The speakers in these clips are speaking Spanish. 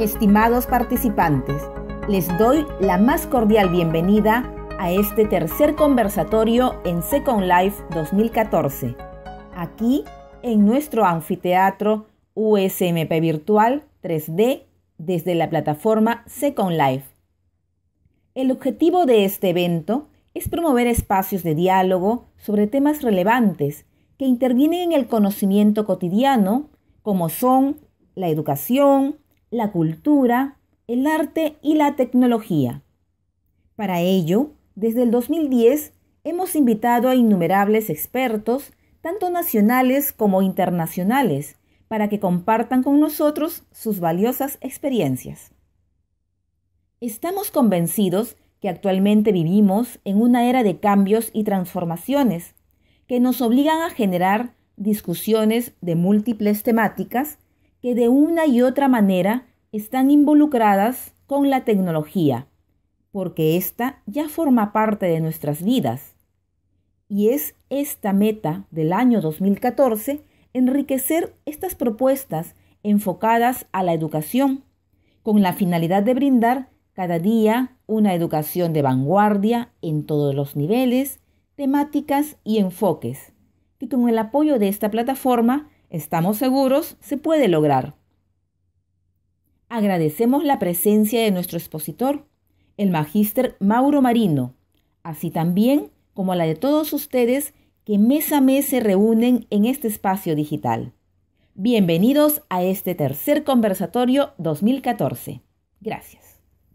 Estimados participantes, les doy la más cordial bienvenida a este tercer conversatorio en Second Life 2014, aquí en nuestro anfiteatro USMP Virtual 3D desde la plataforma Second Life. El objetivo de este evento es promover espacios de diálogo sobre temas relevantes que intervienen en el conocimiento cotidiano, como son la educación, la cultura, el arte y la tecnología. Para ello, desde el 2010 hemos invitado a innumerables expertos, tanto nacionales como internacionales, para que compartan con nosotros sus valiosas experiencias. Estamos convencidos que actualmente vivimos en una era de cambios y transformaciones que nos obligan a generar discusiones de múltiples temáticas que de una y otra manera están involucradas con la tecnología, porque ésta ya forma parte de nuestras vidas. Y es esta meta del año 2014 enriquecer estas propuestas enfocadas a la educación, con la finalidad de brindar cada día una educación de vanguardia en todos los niveles, temáticas y enfoques, que con el apoyo de esta plataforma estamos seguros se puede lograr. Agradecemos la presencia de nuestro expositor, el magíster Mauro Marino, así también como la de todos ustedes que mes a mes se reúnen en este espacio digital. Bienvenidos a este tercer conversatorio 2014. Gracias.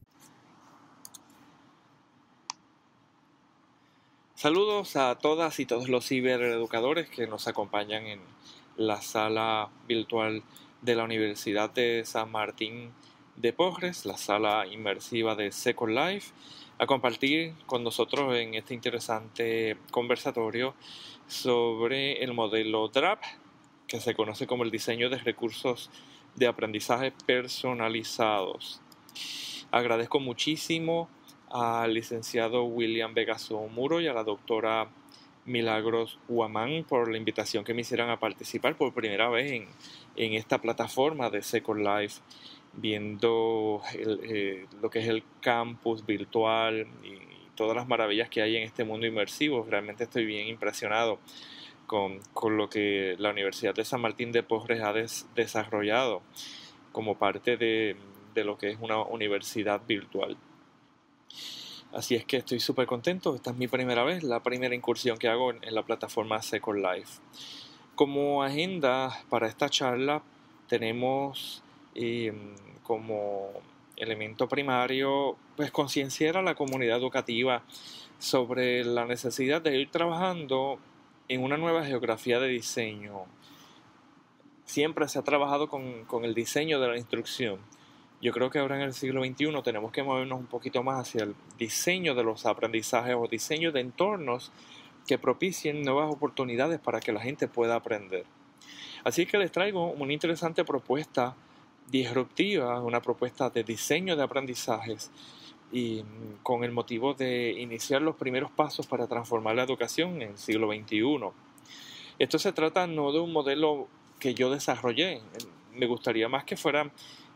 Saludos a todas y todos los cibereducadores que nos acompañan en la sala virtual de la Universidad de San Martín de Porres, la sala inmersiva de Second Life, a compartir con nosotros en este interesante conversatorio sobre el modelo DRAP, que se conoce como el diseño de recursos de aprendizaje personalizados. Agradezco muchísimo al licenciado William Vegaso Muro y a la doctora Milagros Huamán por la invitación que me hicieran a participar por primera vez en esta plataforma de Second Life, viendo lo que es el campus virtual y todas las maravillas que hay en este mundo inmersivo. Realmente estoy bien impresionado con lo que la Universidad de San Martín de Porres ha desarrollado como parte de lo que es una universidad virtual. Así es que estoy súper contento. Esta es mi primera vez, la primera incursión que hago en la plataforma Second Life. Como agenda para esta charla tenemos como elemento primario pues concienciar a la comunidad educativa sobre la necesidad de ir trabajando en una nueva geografía de diseño. Siempre se ha trabajado con el diseño de la instrucción. Yo creo que ahora en el siglo XXI tenemos que movernos un poquito más hacia el diseño de los aprendizajes o diseño de entornos que propicien nuevas oportunidades para que la gente pueda aprender. Así que les traigo una interesante propuesta disruptiva, una propuesta de diseño de aprendizajes y con el motivo de iniciar los primeros pasos para transformar la educación en el siglo XXI. Esto se trata no de un modelo que yo desarrollé, me gustaría más que fuera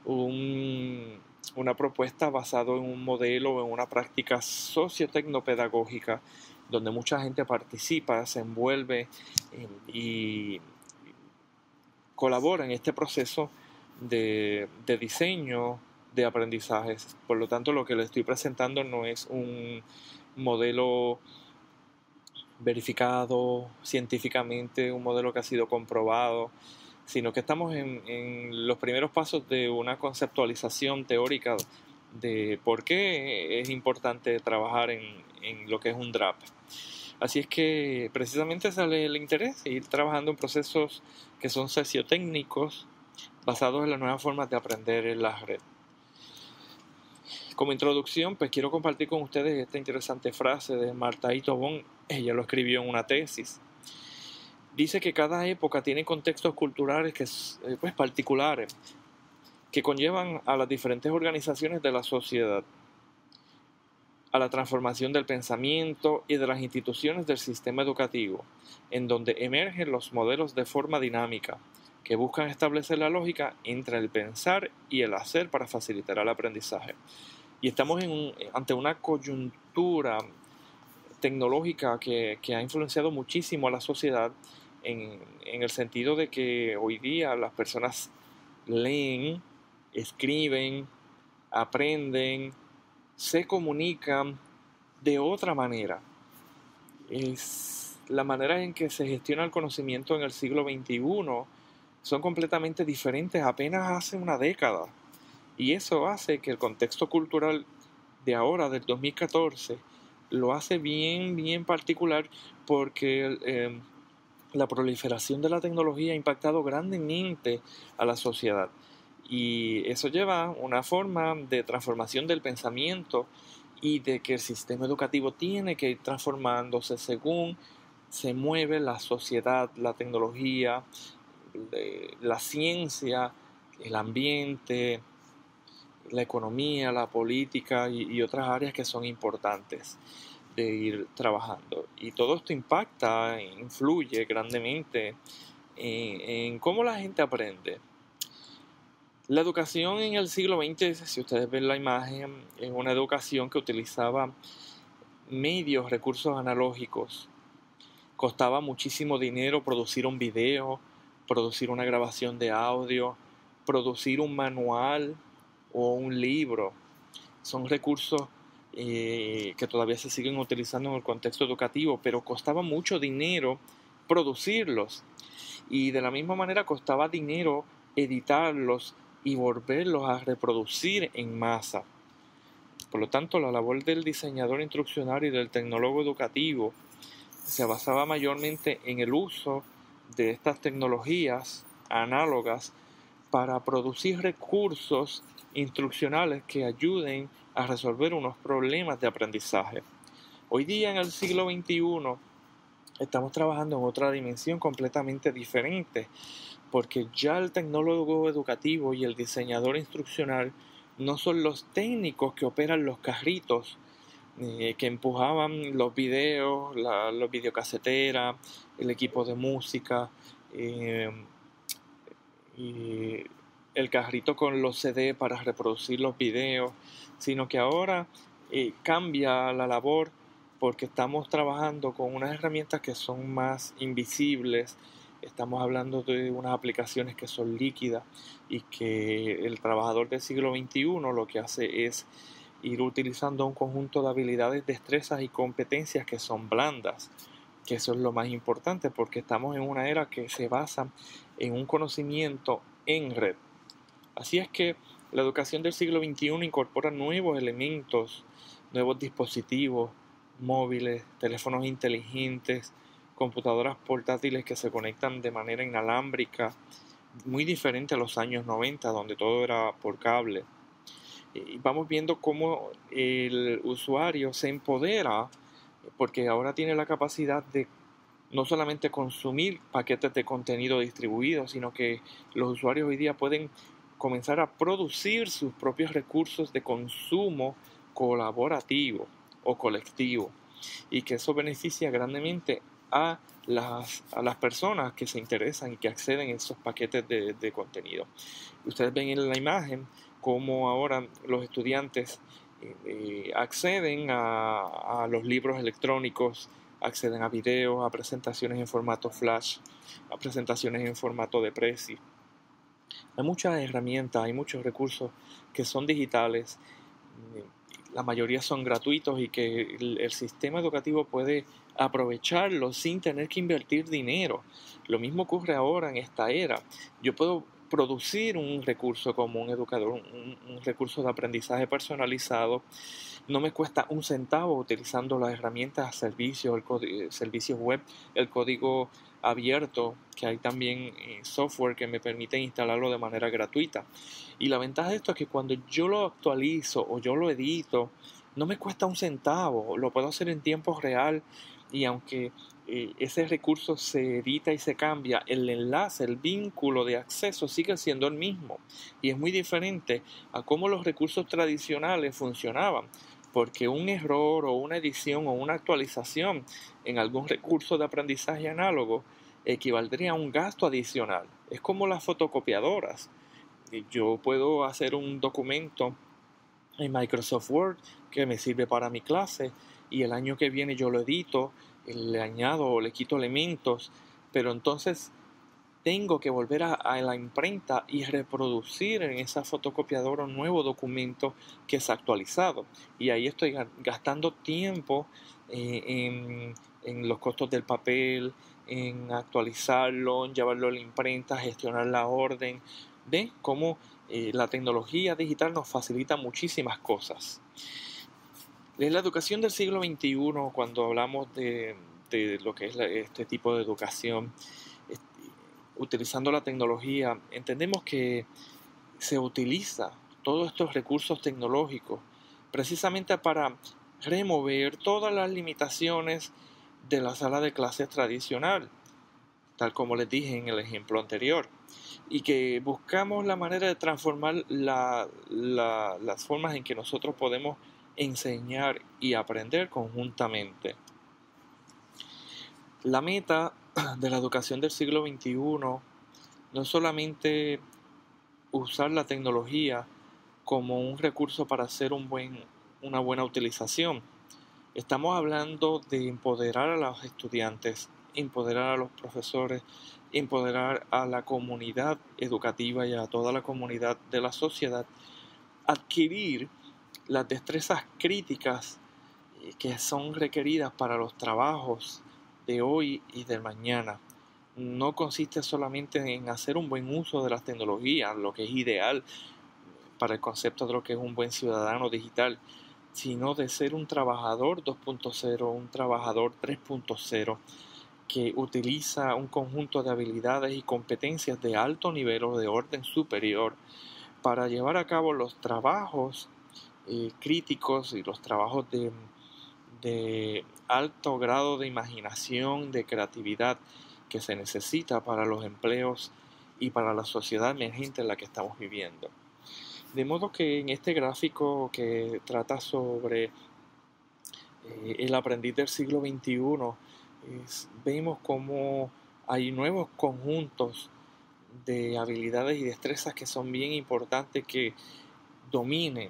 una propuesta basada en un modelo o en una práctica sociotecnopedagógica donde mucha gente participa, se envuelve y colabora en este proceso de diseño de aprendizajes. Por lo tanto, lo que le estoy presentando no es un modelo verificado científicamente, un modelo que ha sido comprobado, sino que estamos en los primeros pasos de una conceptualización teórica de por qué es importante trabajar en lo que es un DRAP. Así es que precisamente sale el interés de ir trabajando en procesos que son sociotécnicos basados en las nuevas formas de aprender en la red. Como introducción, pues quiero compartir con ustedes esta interesante frase de Martha Tobón. Ella lo escribió en una tesis. Dice que cada época tiene contextos culturales pues, particulares que conllevan a las diferentes organizaciones de la sociedad, a la transformación del pensamiento y de las instituciones del sistema educativo, en donde emergen los modelos de forma dinámica, que buscan establecer la lógica entre el pensar y el hacer para facilitar el aprendizaje. Y estamos ante una coyuntura tecnológica que ha influenciado muchísimo a la sociedad en el sentido de que hoy día las personas leen, escriben, aprenden, se comunican de otra manera. Es la manera en que se gestiona el conocimiento en el siglo XXI son completamente diferentes apenas hace una década. Y eso hace que el contexto cultural de ahora, del 2014, lo hace bien particular porque la proliferación de la tecnología ha impactado grandemente a la sociedad. Y eso lleva una forma de transformación del pensamiento y de que el sistema educativo tiene que ir transformándose según se mueve la sociedad, la tecnología, la ciencia, el ambiente, la economía, la política y otras áreas que son importantes de ir trabajando. Y todo esto impacta, influye grandemente en cómo la gente aprende. La educación en el siglo XX, si ustedes ven la imagen, es una educación que utilizaba medios, recursos analógicos. Costaba muchísimo dinero producir un video, producir una grabación de audio, producir un manual o un libro. Son recursos que todavía se siguen utilizando en el contexto educativo, pero costaba mucho dinero producirlos. Y de la misma manera costaba dinero editarlos y volverlos a reproducir en masa. Por lo tanto, la labor del diseñador instruccional y del tecnólogo educativo se basaba mayormente en el uso de estas tecnologías análogas para producir recursos instruccionales que ayuden a resolver unos problemas de aprendizaje. Hoy día, en el siglo XXI, estamos trabajando en otra dimensión completamente diferente, porque ya el tecnólogo educativo y el diseñador instruccional no son los técnicos que operan los carritos que empujaban los videos, los videocaseteras, el equipo de música, y el carrito con los CD para reproducir los videos, sino que ahora cambia la labor porque estamos trabajando con unas herramientas que son más invisibles. Estamos hablando de unas aplicaciones que son líquidas y que el trabajador del siglo XXI lo que hace es ir utilizando un conjunto de habilidades, destrezas y competencias que son blandas, que eso es lo más importante porque estamos en una era que se basa en un conocimiento en red. Así es que la educación del siglo XXI incorpora nuevos elementos, nuevos dispositivos móviles, teléfonos inteligentes, computadoras portátiles que se conectan de manera inalámbrica, muy diferente a los años 90, donde todo era por cable. Y vamos viendo cómo el usuario se empodera, porque ahora tiene la capacidad de no solamente consumir paquetes de contenido distribuidos, sino que los usuarios hoy día pueden comenzar a producir sus propios recursos de consumo colaborativo o colectivo, y que eso beneficia grandemente a las personas que se interesan y que acceden a esos paquetes de contenido. Ustedes ven en la imagen cómo ahora los estudiantes acceden a los libros electrónicos, acceden a videos, a presentaciones en formato flash, a presentaciones en formato de Prezi. Hay muchas herramientas, hay muchos recursos que son digitales, la mayoría son gratuitos y que el sistema educativo puede aprovecharlos sin tener que invertir dinero. Lo mismo ocurre ahora en esta era. Yo puedo producir un recurso como un educador, un recurso de aprendizaje personalizado. No me cuesta un centavo utilizando las herramientas, servicios web, el código abierto, que hay también software que me permite instalarlo de manera gratuita. Y la ventaja de esto es que cuando yo lo actualizo o yo lo edito, no me cuesta un centavo, lo puedo hacer en tiempo real, y aunque ese recurso se edita y se cambia, el enlace, el vínculo de acceso sigue siendo el mismo, y es muy diferente a cómo los recursos tradicionales funcionaban, porque un error o una edición o una actualización en algún recurso de aprendizaje análogo equivaldría a un gasto adicional. Es como las fotocopiadoras. Yo puedo hacer un documento en Microsoft Word que me sirve para mi clase y el año que viene yo lo edito, le añado o le quito elementos, pero entonces tengo que volver a la imprenta y reproducir en esa fotocopiadora un nuevo documento que es actualizado. Y ahí estoy gastando tiempo en los costos del papel, en actualizarlo, en llevarlo a la imprenta, gestionar la orden. ¿Ven cómo la tecnología digital nos facilita muchísimas cosas? En la educación del siglo XXI, cuando hablamos de lo que es este tipo de educación, utilizando la tecnología, entendemos que se utiliza todos estos recursos tecnológicos precisamente para remover todas las limitaciones de la sala de clases tradicional, tal como les dije en el ejemplo anterior, y que buscamos la manera de transformar las formas en que nosotros podemos enseñar y aprender conjuntamente. La meta de la educación del siglo XXI no es solamente usar la tecnología como un recurso para hacer una buena utilización. Estamos hablando de empoderar a los estudiantes, empoderar a los profesores, empoderar a la comunidad educativa y a toda la comunidad de la sociedad, adquirir las destrezas críticas que son requeridas para los trabajos de hoy y del mañana. No consiste solamente en hacer un buen uso de las tecnologías, lo que es ideal para el concepto de lo que es un buen ciudadano digital, sino de ser un trabajador 2.0, un trabajador 3.0, que utiliza un conjunto de habilidades y competencias de alto nivel o de orden superior para llevar a cabo los trabajos críticos y los trabajos de alto grado de imaginación, de creatividad que se necesita para los empleos y para la sociedad emergente en la que estamos viviendo. De modo que en este gráfico que trata sobre el aprendiz del siglo XXI, vemos cómo hay nuevos conjuntos de habilidades y destrezas que son bien importantes que dominen,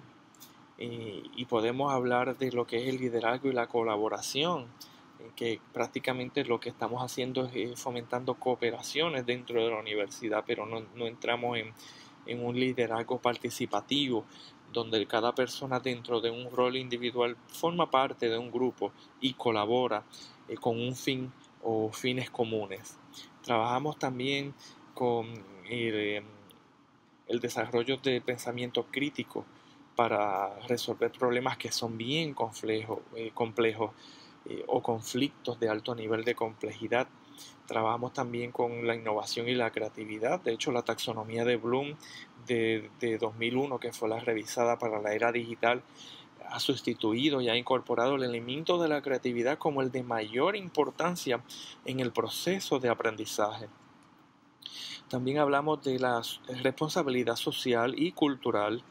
y podemos hablar de lo que es el liderazgo y la colaboración, que prácticamente lo que estamos haciendo es fomentando cooperaciones dentro de la universidad, pero no entramos en un liderazgo participativo donde cada persona dentro de un rol individual forma parte de un grupo y colabora con un fin o fines comunes. Trabajamos también con el desarrollo de pensamiento crítico para resolver problemas que son bien complejos o conflictos de alto nivel de complejidad. Trabajamos también con la innovación y la creatividad. De hecho, la taxonomía de Bloom de 2001, que fue la revisada para la era digital, ha sustituido y ha incorporado el elemento de la creatividad como el de mayor importancia en el proceso de aprendizaje. También hablamos de la responsabilidad social y cultural,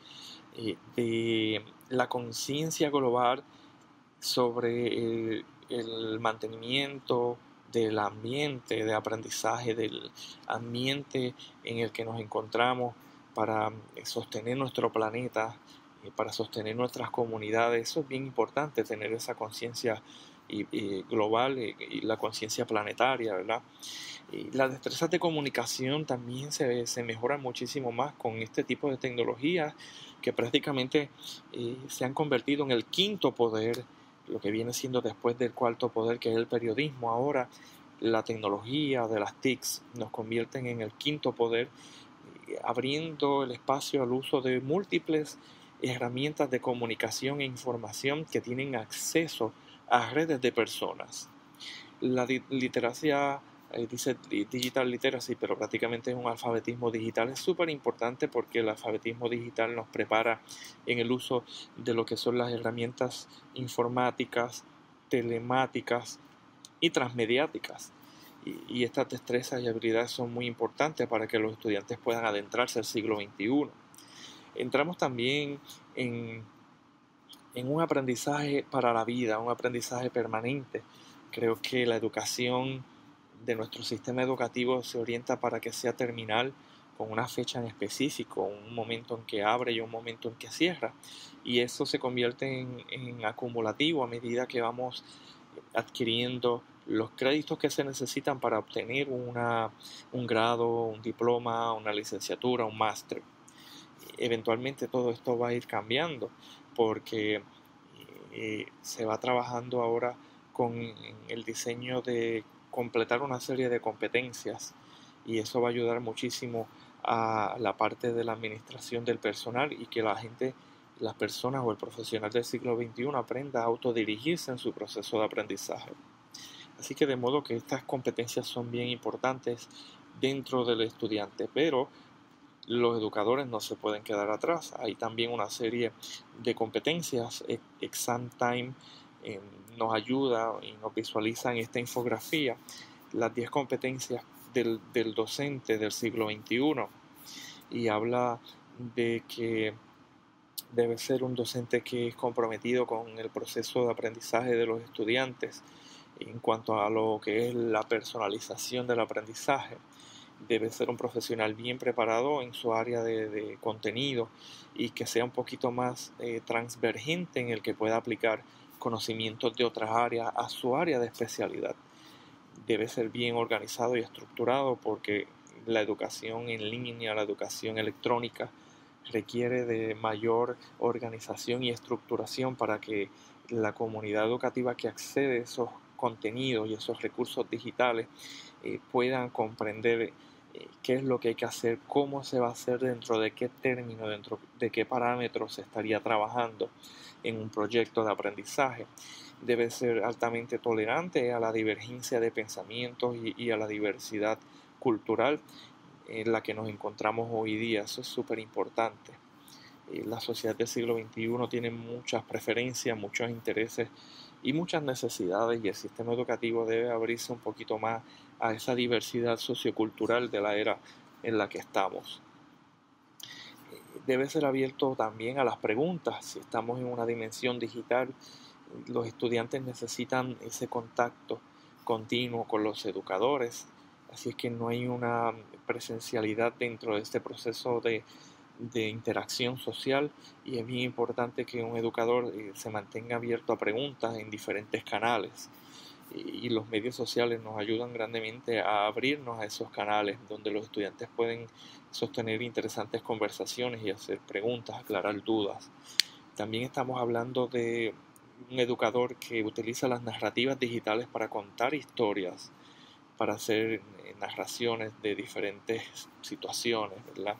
de la conciencia global sobre el mantenimiento del ambiente de aprendizaje, del ambiente en el que nos encontramos para sostener nuestro planeta, para sostener nuestras comunidades. Eso es bien importante, tener esa conciencia global y la conciencia planetaria, ¿verdad? Y las destrezas de comunicación también se mejoran muchísimo más con este tipo de tecnologías que prácticamente se han convertido en el quinto poder, lo que viene siendo después del cuarto poder, que es el periodismo. Ahora la tecnología de las TICs nos convierten en el quinto poder, abriendo el espacio al uso de múltiples herramientas de comunicación e información que tienen acceso a redes de personas. La literacia, dice digital literacy, pero prácticamente es un alfabetismo digital. Es súper importante porque el alfabetismo digital nos prepara en el uso de lo que son las herramientas informáticas, telemáticas y transmediáticas. Y estas destrezas y habilidades son muy importantes para que los estudiantes puedan adentrarse al siglo XXI. Entramos también en un aprendizaje para la vida, un aprendizaje permanente. Creo que la educación de nuestro sistema educativo se orienta para que sea terminal, con una fecha en específico, un momento en que abre y un momento en que cierra. Y eso se convierte en acumulativo a medida que vamos adquiriendo los créditos que se necesitan para obtener un grado, un diploma, una licenciatura, un máster. Eventualmente todo esto va a ir cambiando porque se va trabajando ahora con el diseño de completar una serie de competencias, y eso va a ayudar muchísimo a la parte de la administración del personal y que la gente, las personas o el profesional del siglo XXI aprenda a autodirigirse en su proceso de aprendizaje. Así que de modo que estas competencias son bien importantes dentro del estudiante, pero los educadores no se pueden quedar atrás. Hay también una serie de competencias. Exam Time nos ayuda y nos visualiza en esta infografía las 10 competencias del docente del siglo XXI, y habla de que debe ser un docente que es comprometido con el proceso de aprendizaje de los estudiantes en cuanto a lo que es la personalización del aprendizaje. Debe ser un profesional bien preparado en su área de contenido y que sea un poquito más transvergente, en el que pueda aplicar conocimientos de otras áreas a su área de especialidad. Debe ser bien organizado y estructurado, porque la educación en línea, la educación electrónica, requiere de mayor organización y estructuración para que la comunidad educativa que accede a esos contenidos y esos recursos digitales puedan comprender qué es lo que hay que hacer, cómo se va a hacer, dentro de qué término, dentro de qué parámetros se estaría trabajando en un proyecto de aprendizaje. Debe ser altamente tolerante a la divergencia de pensamientos y a la diversidad cultural en la que nos encontramos hoy día. Eso es súper importante. La sociedad del siglo XXI tiene muchas preferencias, muchos intereses y muchas necesidades, y el sistema educativo debe abrirse un poquito más a esa diversidad sociocultural de la era en la que estamos. Debe ser abierto también a las preguntas. Si estamos en una dimensión digital, los estudiantes necesitan ese contacto continuo con los educadores, así es que no hay una presencialidad dentro de este proceso de interacción social, y es bien importante que un educador se mantenga abierto a preguntas en diferentes canales, y los medios sociales nos ayudan grandemente a abrirnos a esos canales donde los estudiantes pueden sostener interesantes conversaciones y hacer preguntas, aclarar dudas. También estamos hablando de un educador que utiliza las narrativas digitales para contar historias, para hacer narraciones de diferentes situaciones, ¿verdad?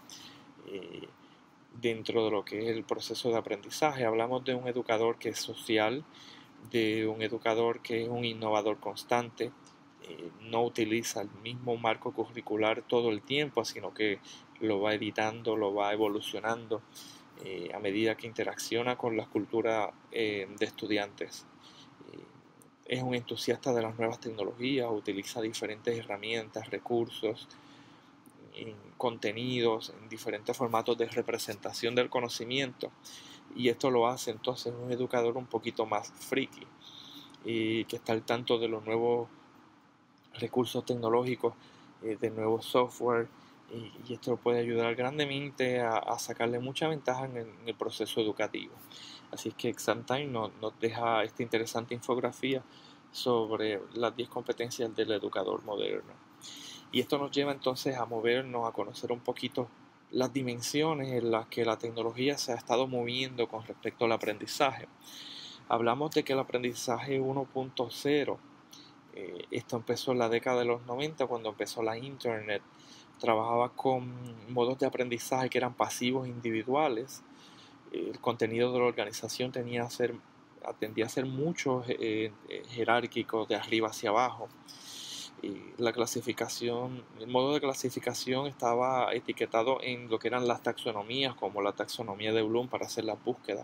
Dentro de lo que es el proceso de aprendizaje. Hablamos de un educador que es social, de un educador que es un innovador constante, no utiliza el mismo marco curricular todo el tiempo, sino que lo va editando, lo va evolucionando a medida que interacciona con la cultura de estudiantes. Es un entusiasta de las nuevas tecnologías, utiliza diferentes herramientas, recursos, contenidos en diferentes formatos de representación del conocimiento, y esto lo hace entonces un educador un poquito más friki, y que está al tanto de los nuevos recursos tecnológicos, de nuevos software, y esto puede ayudar grandemente a sacarle mucha ventaja en el proceso educativo. Así que Exam Time nos deja esta interesante infografía sobre las 10 competencias del educador moderno. Y esto nos lleva entonces a movernos, a conocer un poquito las dimensiones en las que la tecnología se ha estado moviendo con respecto al aprendizaje. Hablamos de que el aprendizaje 1.0, esto empezó en la década de los 90, cuando empezó la Internet. Trabajaba con modos de aprendizaje que eran pasivos individuales. El contenido de la organización atendía a ser mucho jerárquico, de arriba hacia abajo. Y la clasificación, el modo de clasificación estaba etiquetado en lo que eran las taxonomías, como la taxonomía de Bloom, para hacer las búsquedas.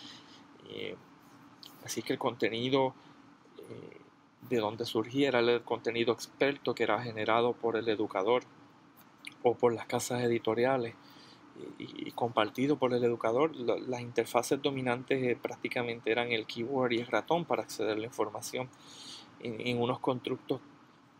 Así que el contenido de donde surgía era el contenido experto, que era generado por el educador o por las casas editoriales y compartido por el educador. Las interfaces dominantes prácticamente eran el keyboard y el ratón para acceder a la información en unos constructos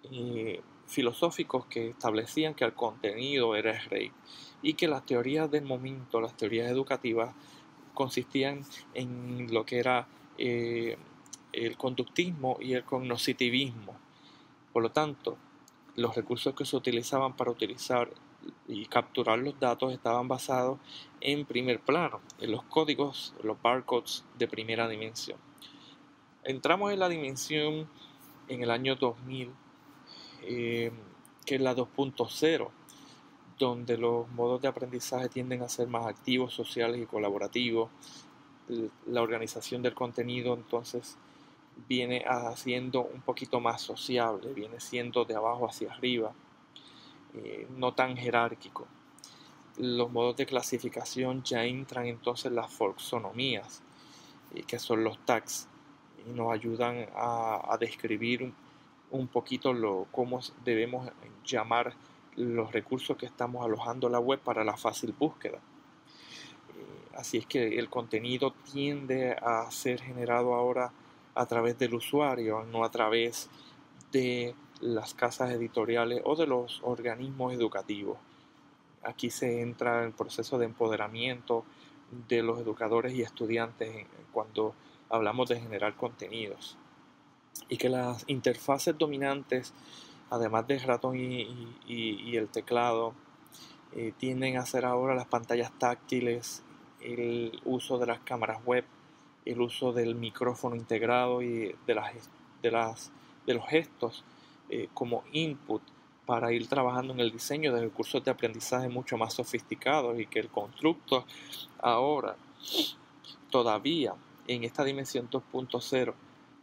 filosóficos que establecían que el contenido era el rey y que las teorías del momento, las teorías educativas, consistían en lo que era el conductismo y el cognoscitivismo. Por lo tanto, los recursos que se utilizaban para utilizar y capturar los datos estaban basados en primer plano, en los códigos, los barcodes de primera dimensión. Entramos en la dimensión en el año 2000, que es la 2.0, donde los modos de aprendizaje tienden a ser más activos, sociales y colaborativos. La organización del contenido entonces viene siendo un poquito más sociable, viene siendo de abajo hacia arriba, no tan jerárquico. Los modos de clasificación ya entran entonces las folksonomías, que son los tags, y nos ayudan a describir un poquito cómo debemos llamar los recursos que estamos alojando en la web para la fácil búsqueda. Así es que el contenido tiende a ser generado ahora a través del usuario, no a través de las casas editoriales o de los organismos educativos. Aquí se entra en el proceso de empoderamiento de los educadores y estudiantes cuando hablamos de generar contenidos. Y que las interfaces dominantes, además del ratón y el teclado, tienden a ser ahora las pantallas táctiles, el uso de las cámaras web, el uso del micrófono integrado y de los gestos como input para ir trabajando en el diseño de recursos de aprendizaje mucho más sofisticados, y que el constructo ahora todavía en esta dimensión 2.0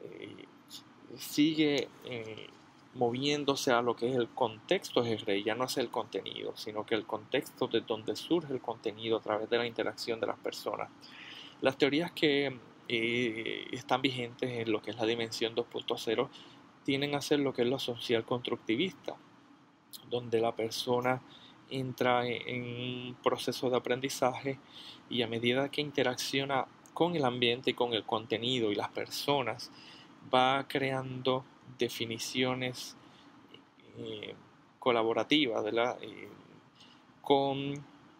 sigue moviéndose a lo que es el contexto es el rey, ya no es el contenido, sino que el contexto de donde surge el contenido a través de la interacción de las personas. Las teorías que están vigentes en lo que es la dimensión 2.0 tienden a ser lo que es lo social constructivista, donde la persona entra en un proceso de aprendizaje y a medida que interacciona con el ambiente y con el contenido y las personas, va creando definiciones colaborativas, ¿verdad? Con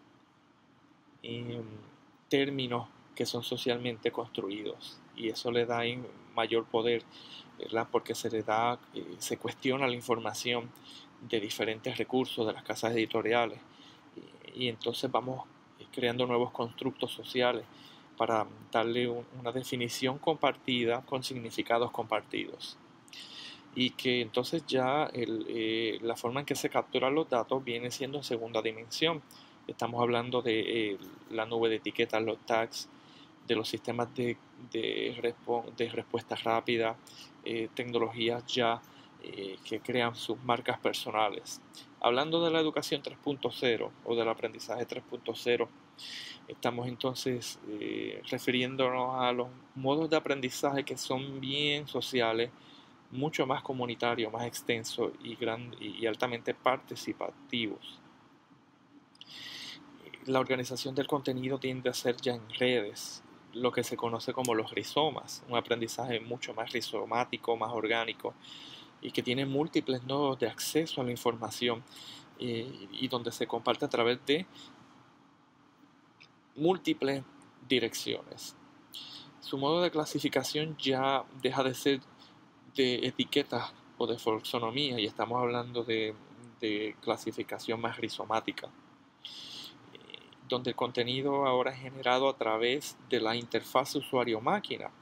términos que son socialmente construidos, y eso le da mayor poder, ¿verdad? Porque se cuestiona la información de diferentes recursos de las casas editoriales, y entonces vamos creando nuevos constructos sociales para darle una definición compartida con significados compartidos, y que entonces ya la forma en que se capturan los datos viene siendo en segunda dimensión. Estamos hablando de la nube de etiquetas, los tags, de los sistemas de respuesta rápida, tecnologías ya que crean sus marcas personales. Hablando de la educación 3.0 o del aprendizaje 3.0, estamos entonces refiriéndonos a los modos de aprendizaje que son bien sociales, mucho más comunitarios, más extensos y altamente participativos. La organización del contenido tiende a ser ya en redes, lo que se conoce como los rizomas, un aprendizaje mucho más rizomático, más orgánico, y que tiene múltiples nodos de acceso a la información y donde se comparte a través de múltiples direcciones. Su modo de clasificación ya deja de ser de etiquetas o de folksonomía y estamos hablando de clasificación más rizomática, donde el contenido ahora es generado a través de la interfaz usuario-máquina,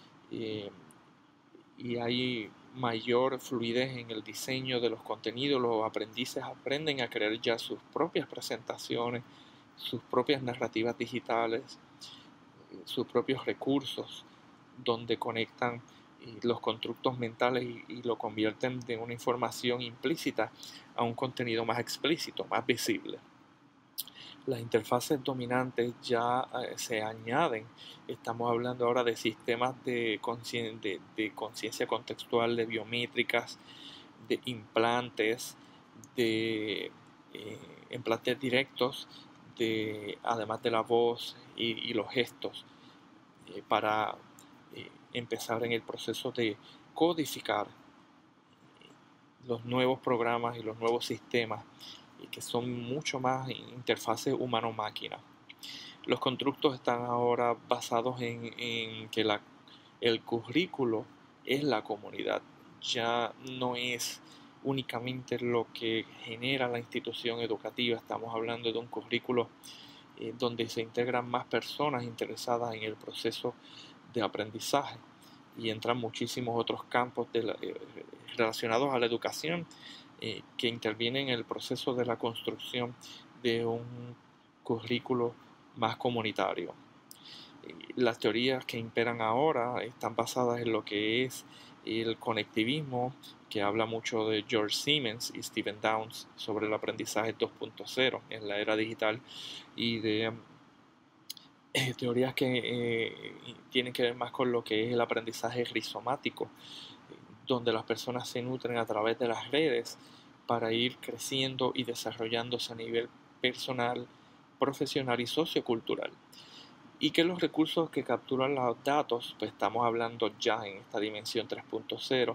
y hay mayor fluidez en el diseño de los contenidos. Los aprendices aprenden a crear ya sus propias presentaciones, sus propias narrativas digitales, sus propios recursos, donde conectan los constructos mentales y lo convierten de una información implícita a un contenido más explícito, más visible. Las interfaces dominantes ya se añaden. Estamos hablando ahora de sistemas de conciencia contextual, de biométricas, de implantes, de implantes directos, además de la voz y los gestos, para empezar en el proceso de codificar los nuevos programas y los nuevos sistemas y que son mucho más interfaces humano-máquina. Los constructos están ahora basados en que el currículo es la comunidad, ya no es únicamente lo que genera la institución educativa. Estamos hablando de un currículo donde se integran más personas interesadas en el proceso de aprendizaje y entran muchísimos otros campos relacionados a la educación que intervienen en el proceso de la construcción de un currículo más comunitario. Las teorías que imperan ahora están basadas en lo que es el conectivismo, que habla mucho de George Siemens y Stephen Downes sobre el aprendizaje 2.0 en la era digital, y de teorías que tienen que ver más con lo que es el aprendizaje rizomático, donde las personas se nutren a través de las redes para ir creciendo y desarrollándose a nivel personal, profesional y sociocultural. Y que los recursos que capturan los datos, pues estamos hablando ya en esta dimensión 3.0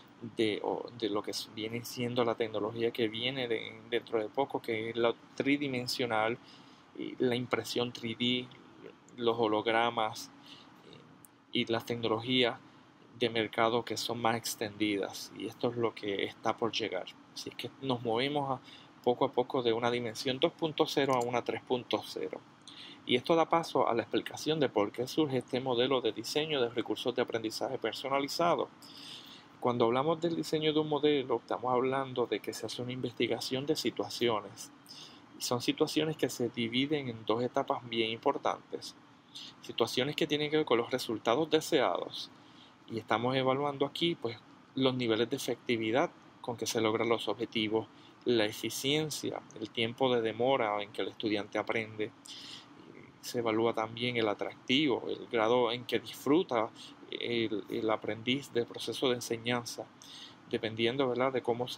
de lo que viene siendo la tecnología que viene dentro de poco, que es lo tridimensional, la impresión 3D, los hologramas y las tecnologías de mercado que son más extendidas, y esto es lo que está por llegar. Así que nos movemos poco a poco de una dimensión 2.0 a una 3.0. Y esto da paso a la explicación de por qué surge este modelo de diseño de recursos de aprendizaje personalizado. Cuando hablamos del diseño de un modelo, estamos hablando de que se hace una investigación de situaciones. Y son situaciones que se dividen en dos etapas bien importantes. Situaciones que tienen que ver con los resultados deseados. Y estamos evaluando aquí pues, los niveles de efectividad con que se logran los objetivos, la eficiencia, el tiempo de demora en que el estudiante aprende. Se evalúa también el atractivo, el grado en que disfruta el aprendiz del proceso de enseñanza, dependiendo, ¿verdad?, de cómo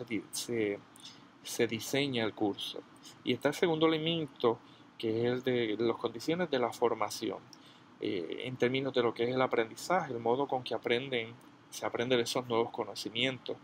se diseña el curso. Y está el segundo elemento, que es el de las condiciones de la formación, en términos de lo que es el aprendizaje, el modo con que se aprenden esos nuevos conocimientos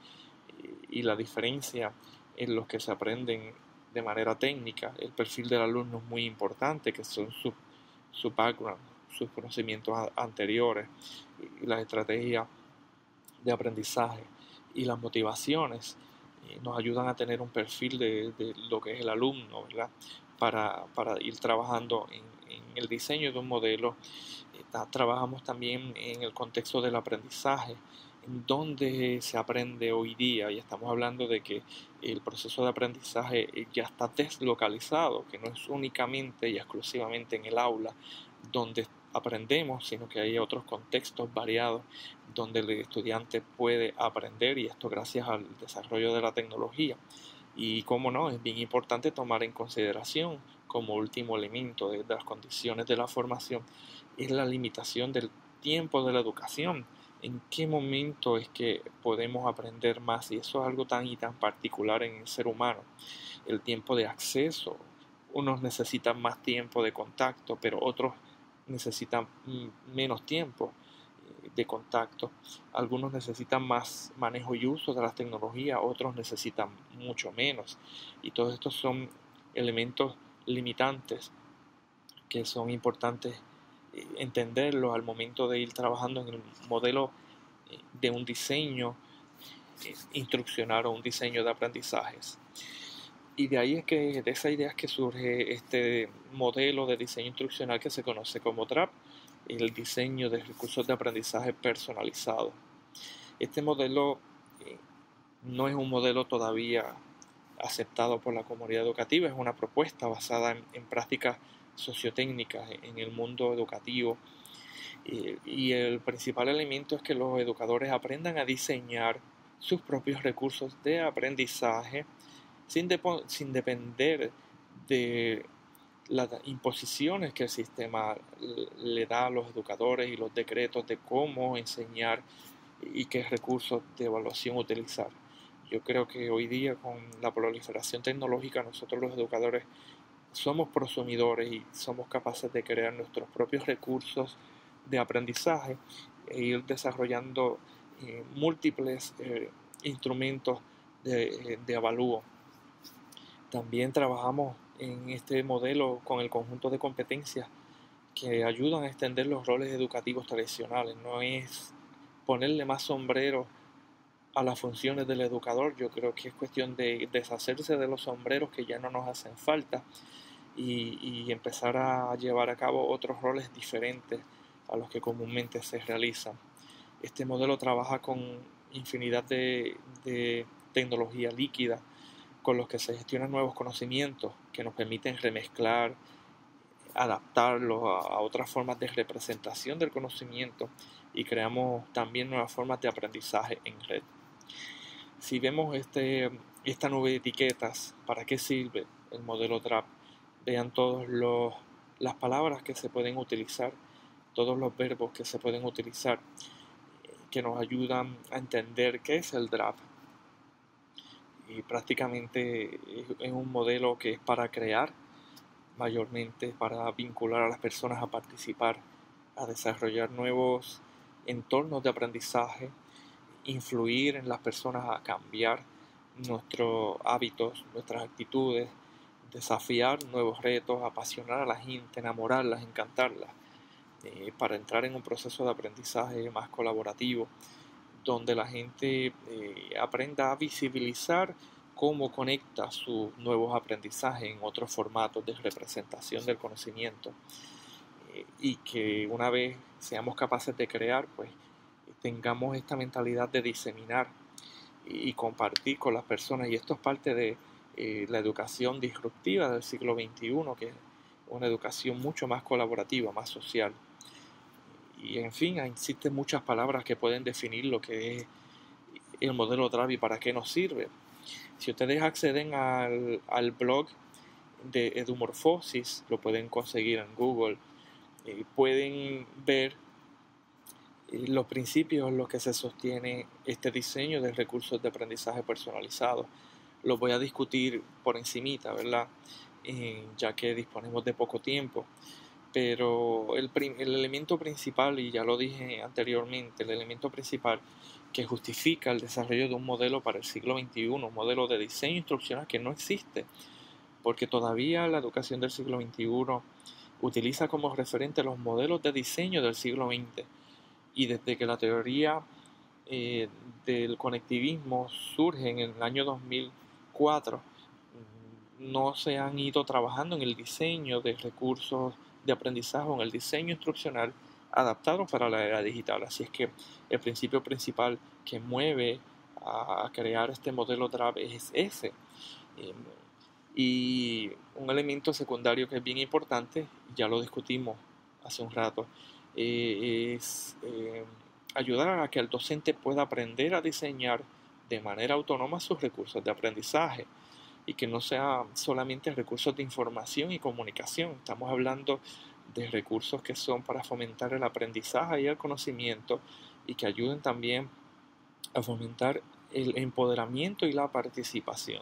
y la diferencia en los que se aprenden de manera técnica. El perfil del alumno es muy importante, que son su background, sus conocimientos anteriores, y las estrategias de aprendizaje y las motivaciones nos ayudan a tener un perfil de lo que es el alumno, ¿verdad?, para ir trabajando en el diseño de un modelo. Trabajamos también en el contexto del aprendizaje, en donde se aprende hoy día, y estamos hablando de que el proceso de aprendizaje ya está deslocalizado, que no es únicamente y exclusivamente en el aula donde aprendemos, sino que hay otros contextos variados donde el estudiante puede aprender, y esto gracias al desarrollo de la tecnología. Y cómo no, es bien importante tomar en consideración como último elemento de las condiciones de la formación es la limitación del tiempo de la educación. ¿En qué momento es que podemos aprender más? Y eso es algo tan y tan particular en el ser humano. El tiempo de acceso. Unos necesitan más tiempo de contacto, pero otros necesitan menos tiempo de contacto. Algunos necesitan más manejo y uso de las tecnologías, otros necesitan mucho menos. Y todos estos son elementos limitantes que son importantes entenderlos al momento de ir trabajando en el modelo de un diseño instruccional o un diseño de aprendizajes. Y de ahí es que, de esa idea es que surge este modelo de diseño instruccional que se conoce como DRAP, el diseño de recursos de aprendizaje personalizado. Este modelo no es un modelo todavía aceptado por la comunidad educativa, es una propuesta basada en prácticas sociotécnicas en el mundo educativo, y el principal elemento es que los educadores aprendan a diseñar sus propios recursos de aprendizaje sin depender de las imposiciones que el sistema le da a los educadores y los decretos de cómo enseñar y qué recursos de evaluación utilizar. Yo creo que hoy día, con la proliferación tecnológica, nosotros los educadores somos prosumidores y somos capaces de crear nuestros propios recursos de aprendizaje e ir desarrollando múltiples instrumentos de avalúo. También trabajamos en este modelo con el conjunto de competencias que ayudan a extender los roles educativos tradicionales. No es ponerle más sombrero a las funciones del educador. Yo creo que es cuestión de deshacerse de los sombreros que ya no nos hacen falta y empezar a llevar a cabo otros roles diferentes a los que comúnmente se realizan. Este modelo trabaja con infinidad de tecnología líquida con los que se gestionan nuevos conocimientos que nos permiten remezclar, adaptarlos a otras formas de representación del conocimiento y creamos también nuevas formas de aprendizaje en red. Si vemos esta nube de etiquetas, ¿para qué sirve el modelo DRAP? Vean todas las palabras que se pueden utilizar, todos los verbos que se pueden utilizar, que nos ayudan a entender qué es el DRAP. Y prácticamente es un modelo que es para crear, mayormente para vincular a las personas a participar, a desarrollar nuevos entornos de aprendizaje, influir en las personas a cambiar nuestros hábitos, nuestras actitudes, desafiar nuevos retos, apasionar a la gente, enamorarlas, encantarlas, para entrar en un proceso de aprendizaje más colaborativo, donde la gente aprenda a visibilizar cómo conecta sus nuevos aprendizajes en otros formatos de representación del conocimiento, y que una vez seamos capaces de crear, pues tengamos esta mentalidad de diseminar y compartir con las personas. Y esto es parte de la educación disruptiva del siglo XXI, que es una educación mucho más colaborativa, más social. Y en fin, existen muchas palabras que pueden definir lo que es el modelo DRAP y para qué nos sirve. Si ustedes acceden al blog de Edumorfosis, lo pueden conseguir en Google, pueden ver los principios en los que se sostiene este diseño de recursos de aprendizaje personalizado. Los voy a discutir por encimita, ¿verdad? Ya que disponemos de poco tiempo. Pero el elemento principal, y ya lo dije anteriormente, el elemento principal que justifica el desarrollo de un modelo para el siglo XXI, un modelo de diseño instruccional que no existe, porque todavía la educación del siglo XXI utiliza como referente los modelos de diseño del siglo XX, y desde que la teoría del conectivismo surge en el año 2004, no se han ido trabajando en el diseño de recursos de aprendizaje o en el diseño instruccional adaptado para la era digital. Así es que el principio principal que mueve a crear este modelo DRAP es ese. Y un elemento secundario que es bien importante, ya lo discutimos hace un rato, es ayudar a que el docente pueda aprender a diseñar de manera autónoma sus recursos de aprendizaje y que no sean solamente recursos de información y comunicación. Estamos hablando de recursos que son para fomentar el aprendizaje y el conocimiento y que ayuden también a fomentar el empoderamiento y la participación.